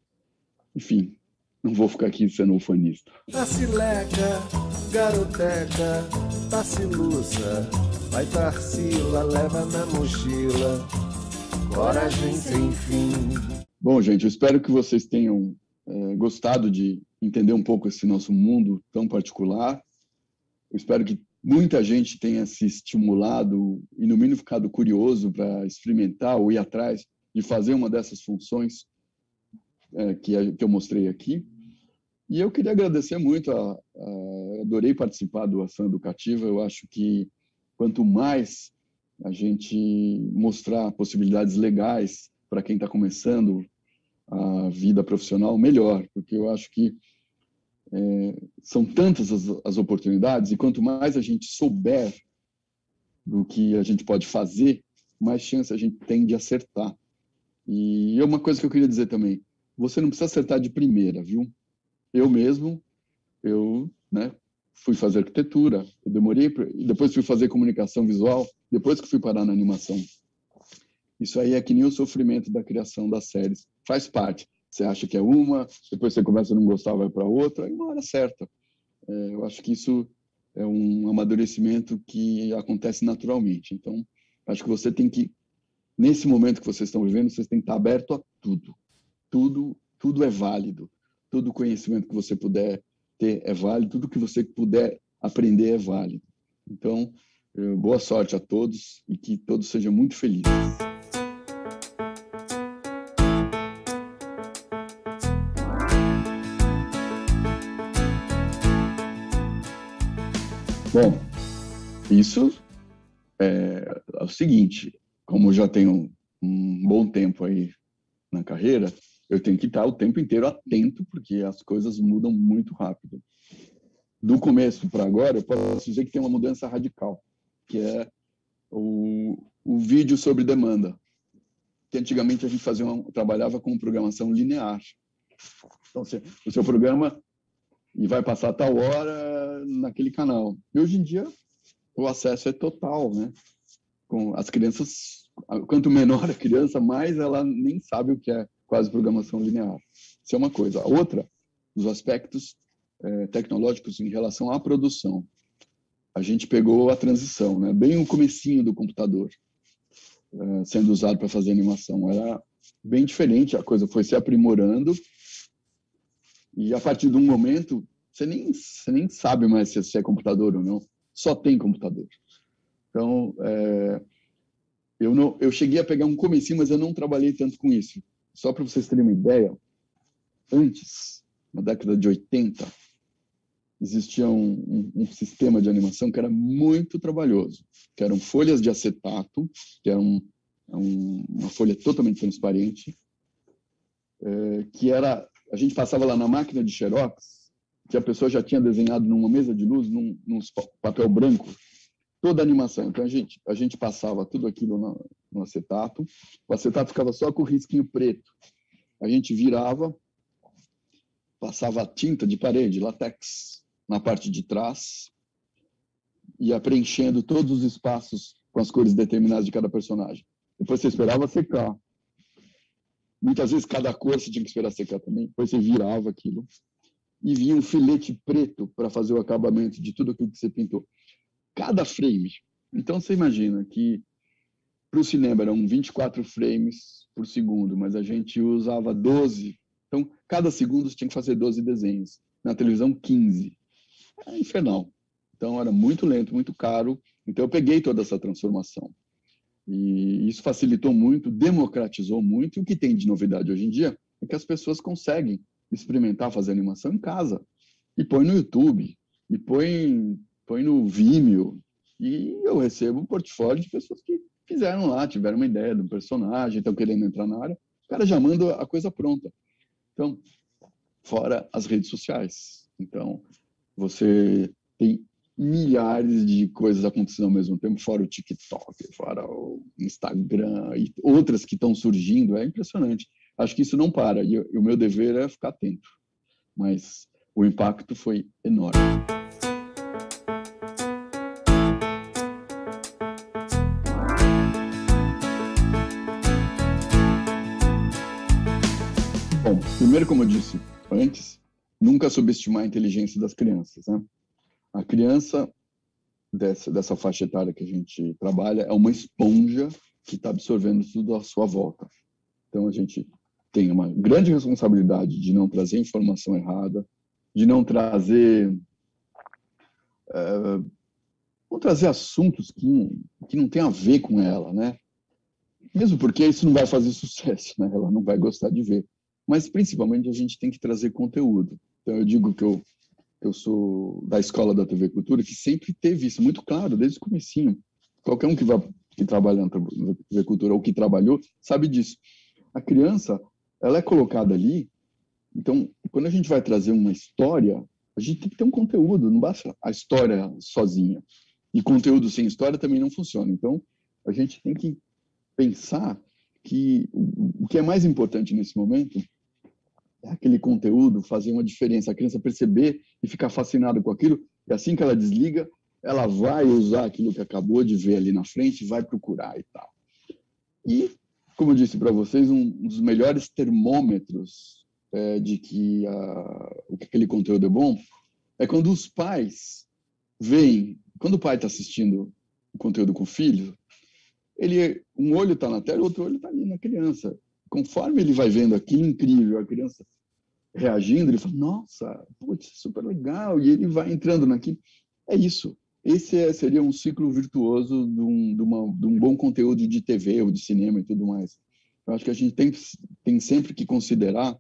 Speaker 3: Enfim, não vou ficar aqui sendo ufanista.
Speaker 9: Tarsileca, garoteca, Tarsiluça, vai Tarsila, leva na mochila, coragem sem fim.
Speaker 3: Bom, gente, eu espero que vocês tenham é, gostado de entender um pouco esse nosso mundo tão particular. eu espero que muita gente tenha se estimulado e, no mínimo, ficado curioso para experimentar ou ir atrás de fazer uma dessas funções é, que, a, que eu mostrei aqui. E eu queria agradecer muito, a, a, adorei participar do Ação Educativa. Eu acho que quanto mais a gente mostrar possibilidades legais para quem está começando a vida profissional, melhor, porque eu acho que é, são tantas as, as oportunidades, e quanto mais a gente souber do que a gente pode fazer, mais chance a gente tem de acertar. E é uma coisa que eu queria dizer também, você não precisa acertar de primeira, viu? Eu mesmo, eu né, fui fazer arquitetura, eu demorei, pra, depois fui fazer comunicação visual, depois que fui parar na animação. Isso aí é que nem o sofrimento da criação das séries. Faz parte. Você acha que é uma, depois você começa a não gostar, vai para outra, aí uma hora certa. É, eu acho que isso é um amadurecimento que acontece naturalmente. Então, acho que você tem que, nesse momento que vocês estão vivendo, vocês têm que estar aberto a tudo. Tudo, tudo é válido. Todo conhecimento que você puder ter é válido. Tudo que você puder aprender é válido. Então, boa sorte a todos e que todos sejam muito felizes. Bom, isso é, é o seguinte, como eu já tenho um bom tempo aí na carreira, eu tenho que estar o tempo inteiro atento, porque as coisas mudam muito rápido. Do começo para agora, eu posso dizer que tem uma mudança radical, que é o, o vídeo sobre demanda, que antigamente a gente fazia uma, trabalhava com programação linear. Então, você, o seu programa e vai passar tal hora naquele canal. E hoje em dia, o acesso é total, né? Com as crianças, quanto menor a criança, mais ela nem sabe o que é quase programação linear. Isso é uma coisa. A outra, os aspectos é, tecnológicos em relação à produção. A gente pegou a transição, né? Bem o comecinho do computador, é, sendo usado para fazer animação. Era bem diferente, a coisa foi se aprimorando. E a partir de um momento, você nem, você nem sabe mais se é computador ou não. Só tem computador. Então, é, eu, não, eu cheguei a pegar um comecinho, mas eu não trabalhei tanto com isso. Só para vocês terem uma ideia, antes, na década de oitenta, existia um, um, um sistema de animação que era muito trabalhoso, que eram folhas de acetato, que era um, um, uma folha totalmente transparente, é, que era... A gente passava lá na máquina de xerox, que a pessoa já tinha desenhado numa mesa de luz, num, num papel branco, toda a animação. Então, a gente, a gente passava tudo aquilo no, no acetato, o acetato ficava só com o risquinho preto. A gente virava, passava tinta de parede, látex, na parte de trás, ia preenchendo todos os espaços com as cores determinadas de cada personagem. Depois você esperava secar. Muitas vezes, cada cor você tinha que esperar secar também. Depois você virava aquilo. E vinha um filete preto para fazer o acabamento de tudo aquilo que você pintou. Cada frame. Então, você imagina que para o cinema eram vinte e quatro frames por segundo, mas a gente usava doze. Então, cada segundo você tinha que fazer doze desenhos. Na televisão, quinze. É infernal. Então, era muito lento, muito caro. Então, eu peguei toda essa transformação. E isso facilitou muito, democratizou muito. E o que tem de novidade hoje em dia é que as pessoas conseguem experimentar fazer animação em casa. E põe no YouTube, e põe, põe no Vimeo. E eu recebo um portfólio de pessoas que fizeram lá, tiveram uma ideia do personagem, estão querendo entrar na área. O cara já manda a coisa pronta. Então, fora as redes sociais. Então, você tem milhares de coisas acontecendo ao mesmo tempo, fora o TikTok, fora o Instagram e outras que estão surgindo. É impressionante. Acho que isso não para, e, e o meu dever é ficar atento. Mas o impacto foi enorme. Bom, primeiro, como eu disse antes, nunca subestimar a inteligência das crianças, né? A criança dessa, dessa faixa etária que a gente trabalha é uma esponja que está absorvendo tudo à sua volta. Então, a gente tem uma grande responsabilidade de não trazer informação errada, de não trazer é, vão trazer assuntos que, que não tem a ver com ela, né? Mesmo porque isso não vai fazer sucesso, né? Ela não vai gostar de ver. Mas, principalmente, a gente tem que trazer conteúdo. Então, eu digo que eu, eu sou da escola da T V Cultura, que sempre teve isso muito claro, desde o comecinho. Qualquer um que, vai, que trabalha na T V Cultura ou que trabalhou, sabe disso. A criança, ela é colocada ali. Então, quando a gente vai trazer uma história, a gente tem que ter um conteúdo, não basta a história sozinha. E conteúdo sem história também não funciona. Então, a gente tem que pensar que o que é mais importante nesse momento é aquele conteúdo fazer uma diferença, a criança perceber e ficar fascinada com aquilo, e assim que ela desliga, ela vai usar aquilo que acabou de ver ali na frente, vai procurar e tal. E, como eu disse para vocês, um dos melhores termômetros é, de que a, o que aquele conteúdo é bom é quando os pais veem, quando o pai está assistindo o conteúdo com o filho, ele, um olho está na tela, o outro olho está ali na criança. Conforme ele vai vendo aquilo incrível, a criança reagindo, ele fala, nossa, putz, super legal, e ele vai entrando naquilo. É isso. Esse é, seria um ciclo virtuoso de um, de, uma, de um bom conteúdo de T V ou de cinema e tudo mais. Eu acho que a gente tem, tem sempre que considerar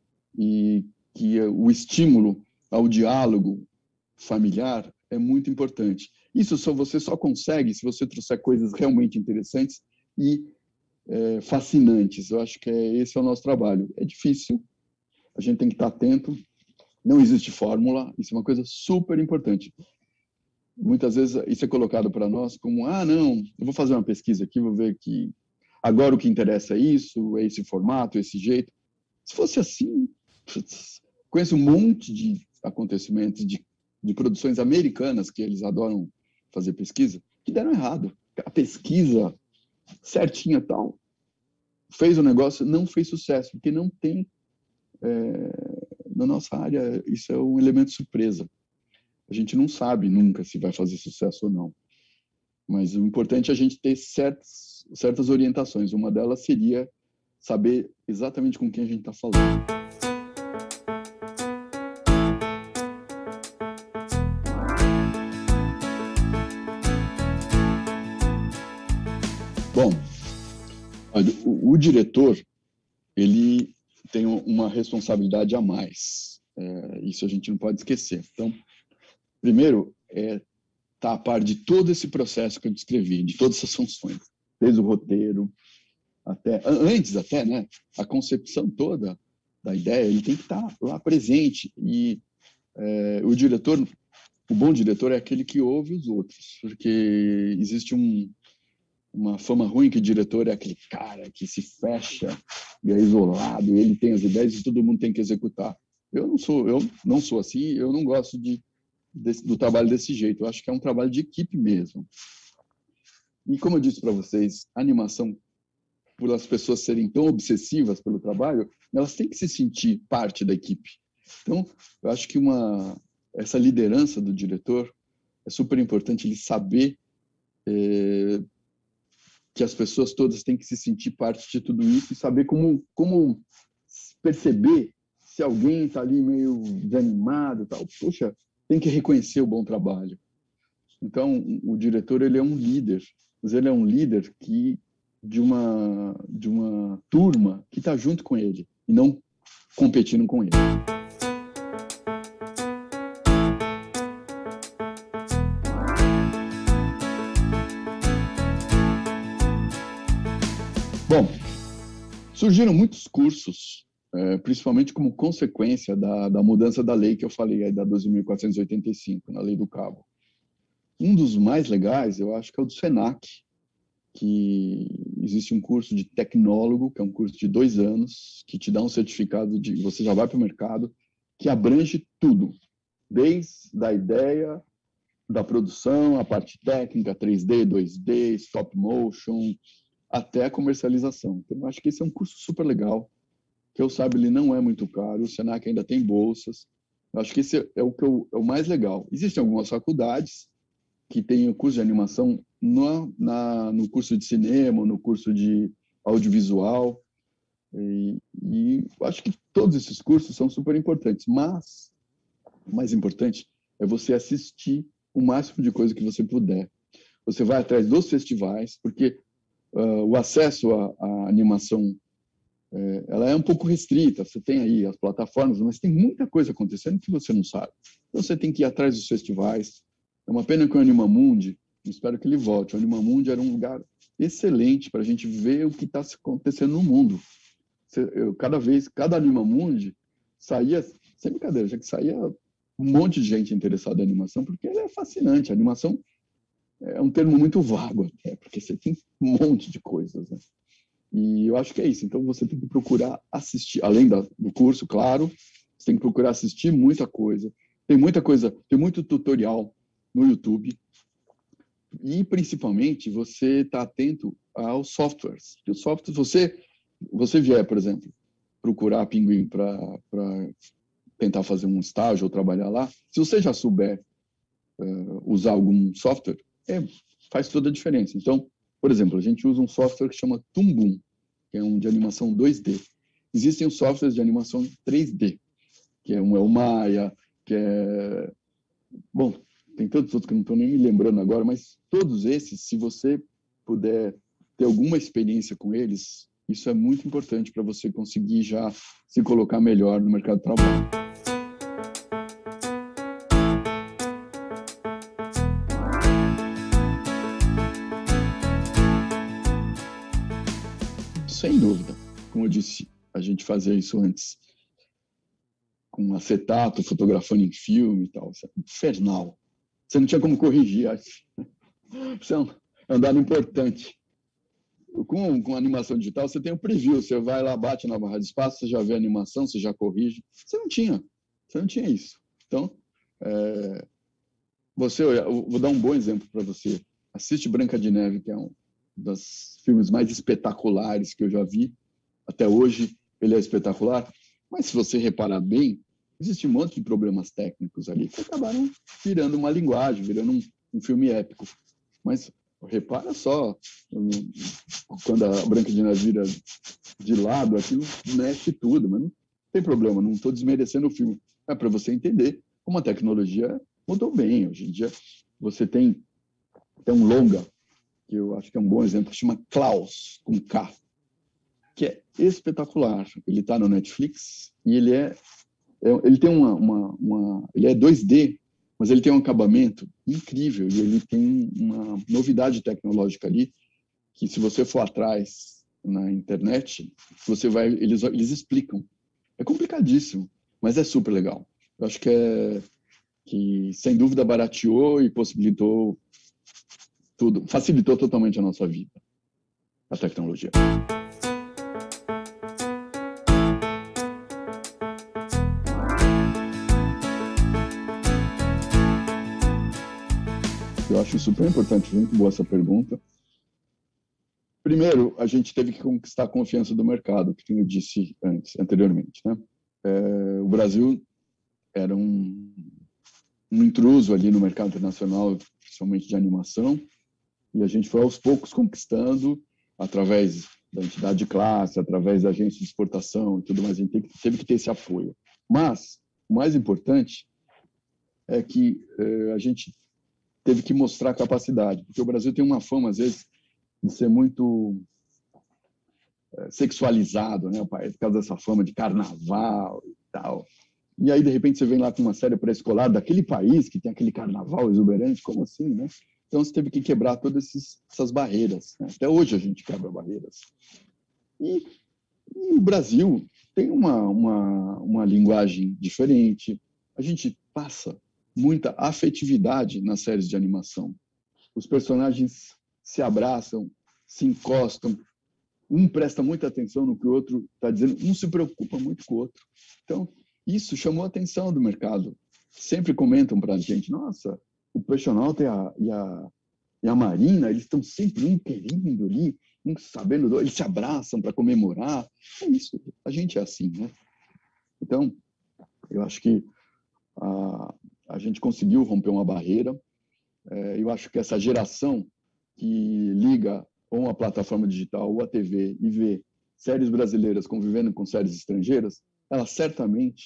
Speaker 3: e que o estímulo ao diálogo familiar é muito importante. Isso só, você só consegue se você trouxer coisas realmente interessantes e é, fascinantes. Eu acho que é, esse é o nosso trabalho. É difícil, a gente tem que estar atento, não existe fórmula, isso é uma coisa super importante. Muitas vezes isso é colocado para nós como, ah, não, eu vou fazer uma pesquisa aqui, vou ver que agora o que interessa é isso, é esse formato, esse jeito. Se fosse assim, conheço um monte de acontecimentos, de, de produções americanas que eles adoram fazer pesquisa, que deram errado. A pesquisa certinha tal, fez o negócio, não fez sucesso, porque não tem, é, na nossa área, isso é um elemento surpresa. A gente não sabe nunca se vai fazer sucesso ou não. Mas o importante é a gente ter certas, certas orientações. Uma delas seria saber exatamente com quem a gente está falando. Bom, o, o diretor, ele tem uma responsabilidade a mais. É, isso a gente não pode esquecer. Então, primeiro, é estar a par de todo esse processo que eu descrevi, de todas essas funções, desde o roteiro, até, antes até, né, a concepção toda da ideia, ele tem que estar lá presente. E é, o diretor, o bom diretor é aquele que ouve os outros, porque existe um, uma fama ruim que o diretor é aquele cara que se fecha e é isolado, ele tem as ideias e todo mundo tem que executar. Eu não sou, eu não sou assim, eu não gosto de Desse, do trabalho desse jeito. Eu acho que é um trabalho de equipe mesmo. E como eu disse para vocês, a animação, por as pessoas serem tão obsessivas pelo trabalho, elas têm que se sentir parte da equipe. Então, eu acho que uma, essa liderança do diretor é super importante, ele saber é, que as pessoas todas têm que se sentir parte de tudo isso e saber como, como perceber se alguém está ali meio desanimado, tal. Poxa, tem que reconhecer o bom trabalho. Então, o diretor, ele é um líder, mas ele é um líder que, de, uma, de uma turma que está junto com ele, e não competindo com ele. Bom, surgiram muitos cursos, É, principalmente como consequência da, da mudança da lei que eu falei, aí, da doze mil quatrocentos e oitenta e cinco, na Lei do Cabo. Um dos mais legais, eu acho que é o do Senac, que existe um curso de tecnólogo, que é um curso de dois anos, que te dá um certificado de você já vai para o mercado, que abrange tudo, desde a ideia da produção, a parte técnica, três D, dois D, stop motion, até a comercialização. Então, eu acho que esse é um curso super legal, que eu saiba, ele não é muito caro, o Senac ainda tem bolsas. Eu acho que esse é o, que eu, é o mais legal. Existem algumas faculdades que têm o curso de animação no, na, no curso de cinema, no curso de audiovisual, e, e eu acho que todos esses cursos são super importantes, mas o mais importante é você assistir o máximo de coisa que você puder. Você vai atrás dos festivais, porque uh, o acesso à, à animação é, ela é um pouco restrita. Você tem aí as plataformas, mas tem muita coisa acontecendo que você não sabe. Então você tem que ir atrás dos festivais. É uma pena que o Animamundi, espero que ele volte, o Animamundi era um lugar excelente para a gente ver o que está acontecendo no mundo. Eu, cada vez, cada Animamundi saía, sem brincadeira, já que saía um monte de gente interessada em animação, porque ela é fascinante. A animação é um termo muito vago até, porque você tem um monte de coisas, né? E eu acho que é isso. Então você tem que procurar assistir, além da, do curso, claro, você tem que procurar assistir muita coisa. Tem muita coisa, tem muito tutorial no YouTube. E principalmente você está atento aos softwares. Os softwares, você, você vier, por exemplo, procurar Pinguim para tentar fazer um estágio ou trabalhar lá, se você já souber uh, usar algum software, é, faz toda a diferença. Então, por exemplo, a gente usa um software que chama Tumbum, que é um de animação dois D. Existem os softwares de animação três D, que é um é o Maya, que é... Bom, tem tantos outros que eu não estou nem me lembrando agora, mas todos esses, se você puder ter alguma experiência com eles, isso é muito importante para você conseguir já se colocar melhor no mercado de trabalho. Sem dúvida. Como eu disse, a gente fazia isso antes com acetato, fotografando em filme e tal. Isso é infernal. Você não tinha como corrigir, acho. Isso é um, é um dado importante. Com, com animação digital, você tem o preview. Você vai lá, bate na barra de espaço, você já vê a animação, você já corrige. Você não tinha. Você não tinha isso. Então, é, você, eu vou dar um bom exemplo para você. Assiste Branca de Neve, que é um dos filmes mais espetaculares que eu já vi. Até hoje, ele é espetacular. Mas, se você reparar bem, existe um monte de problemas técnicos ali que acabaram virando uma linguagem, virando um, um filme épico. Mas repara só, quando a Branca de Neve vira de lado, aquilo mexe tudo, mas não tem problema, não estou desmerecendo o filme. É para você entender como a tecnologia mudou bem. Hoje em dia, você tem, tem um longa, que eu acho que é um bom exemplo, que chama Klaus, com K, que é espetacular. Ele está no Netflix e ele é ele tem uma, uma, uma ele é dois D, mas ele tem um acabamento incrível e ele tem uma novidade tecnológica ali que, se você for atrás na internet, você vai eles eles explicam. É complicadíssimo, mas é super legal. Eu acho que é que sem dúvida barateou e possibilitou tudo, facilitou totalmente a nossa vida, a tecnologia. Eu acho super importante, muito boa essa pergunta. Primeiro, a gente teve que conquistar a confiança do mercado, que eu disse antes, anteriormente, né? É, o Brasil era um, um intruso ali no mercado internacional, principalmente de animação, e a gente foi aos poucos conquistando, através da entidade de classe, através da agência de exportação e tudo mais. A gente teve que ter esse apoio. Mas o mais importante é que é, a gente teve que mostrar capacidade, porque o Brasil tem uma fama, às vezes, de ser muito é, sexualizado, né, por causa dessa fama de carnaval e tal. E aí, de repente, você vem lá com uma série pré-escolar daquele país que tem aquele carnaval exuberante, como assim, né? Então, você teve que quebrar todas esses, essas barreiras, né? Até hoje a gente quebra barreiras. E, e o Brasil tem uma, uma, uma linguagem diferente, a gente passa muita afetividade nas séries de animação. Os personagens se abraçam, se encostam, um presta muita atenção no que o outro está dizendo, um se preocupa muito com o outro. Então, isso chamou a atenção do mercado. Sempre comentam para a gente, nossa, o Peixonauta e a, e a, e a Marina, eles estão sempre um querendo ali, um sabendo, eles se abraçam para comemorar. É isso, a gente é assim, né? Então, eu acho que a, a gente conseguiu romper uma barreira. É, eu acho que essa geração que liga ou a plataforma digital ou a T V e vê séries brasileiras convivendo com séries estrangeiras, ela certamente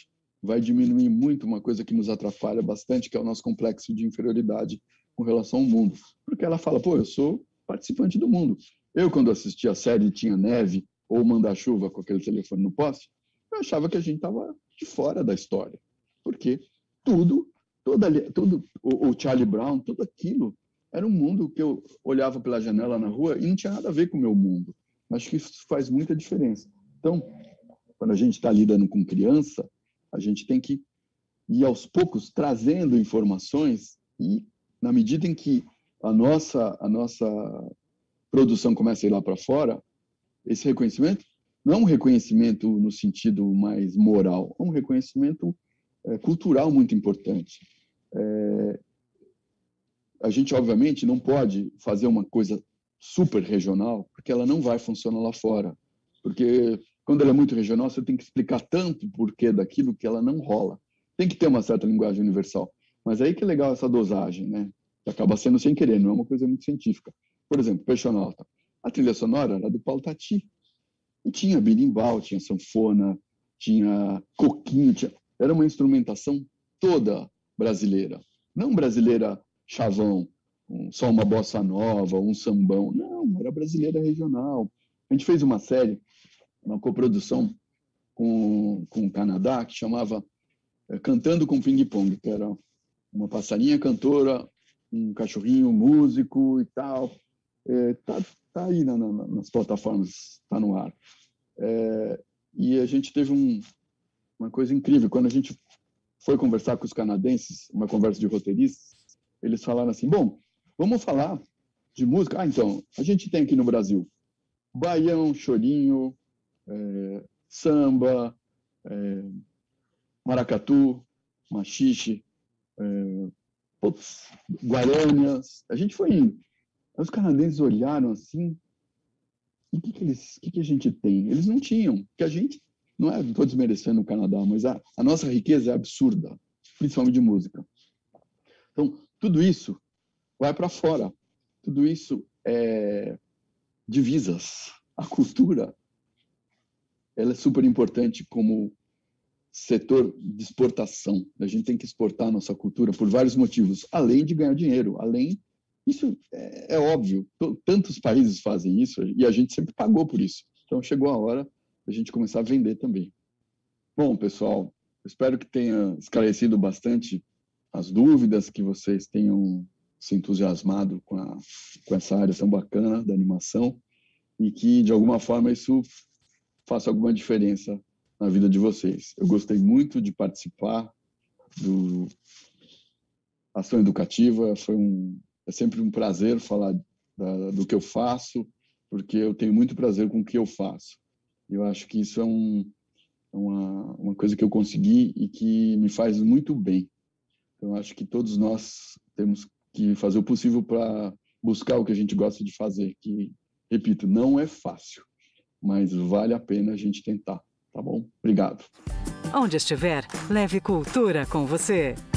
Speaker 3: vai diminuir muito uma coisa que nos atrapalha bastante, que é o nosso complexo de inferioridade com relação ao mundo. Porque ela fala, pô, eu sou participante do mundo. Eu, quando assistia a série e tinha neve ou manda-chuva com aquele telefone no poste, eu achava que a gente estava de fora da história. Porque tudo, toda, todo, o, o Charlie Brown, tudo aquilo, era um mundo que eu olhava pela janela na rua e não tinha nada a ver com o meu mundo. Acho que isso faz muita diferença. Então, quando a gente está lidando com criança, a gente tem que ir aos poucos trazendo informações e, na medida em que a nossa, a nossa produção começa a ir lá para fora, esse reconhecimento não é um reconhecimento no sentido mais moral, é um reconhecimento é, cultural muito importante. É, a gente, obviamente, não pode fazer uma coisa super regional, porque ela não vai funcionar lá fora. Porque quando ela é muito regional, você tem que explicar tanto o porquê daquilo que ela não rola. Tem que ter uma certa linguagem universal. Mas aí que é legal essa dosagem, né? Que acaba sendo sem querer, não é uma coisa muito científica. Por exemplo, Peixonauta. A trilha sonora era do Paulo Tati. E tinha berimbau, tinha sanfona, tinha coquinho, tinha... era uma instrumentação toda brasileira. Não brasileira chavão, um, só uma bossa nova, um sambão. Não, era brasileira regional. A gente fez uma série, uma coprodução com, com o Canadá, que chamava é, Cantando com Ping Pong, que era uma passarinha cantora, um cachorrinho músico e tal. É, tá, tá aí na, na, nas plataformas, tá no ar. É, e a gente teve um, uma coisa incrível. Quando a gente foi conversar com os canadenses, uma conversa de roteiristas, eles falaram assim, bom, vamos falar de música. Ah, então, a gente tem aqui no Brasil baião, chorinho, é, samba, é, maracatu, machixe, é, putz, guaranias. A gente foi indo. Os canadenses olharam assim, e o que, que, eles, que, que a gente tem? Eles não tinham, que a gente, não é, estou desmerecendo o Canadá, mas a, a nossa riqueza é absurda, principalmente de música. Então, tudo isso vai para fora. Tudo isso é divisas. A cultura, ela é super importante como setor de exportação. A gente tem que exportar a nossa cultura por vários motivos, além de ganhar dinheiro, além... Isso é, é óbvio, tantos países fazem isso e a gente sempre pagou por isso. Então chegou a hora da gente começar a vender também. Bom, pessoal, espero que tenha esclarecido bastante as dúvidas, que vocês tenham se entusiasmado com, a, com essa área tão bacana da animação e que, de alguma forma, isso faça alguma diferença na vida de vocês. Eu gostei muito de participar do Ação Educativa, foi um... É sempre um prazer falar da, do que eu faço, porque eu tenho muito prazer com o que eu faço. Eu acho que isso é um, uma, uma coisa que eu consegui e que me faz muito bem. Então, acho que todos nós temos que fazer o possível para buscar o que a gente gosta de fazer, que, repito, não é fácil, mas vale a pena a gente tentar, tá bom? Obrigado.
Speaker 1: Onde estiver, leve cultura com você.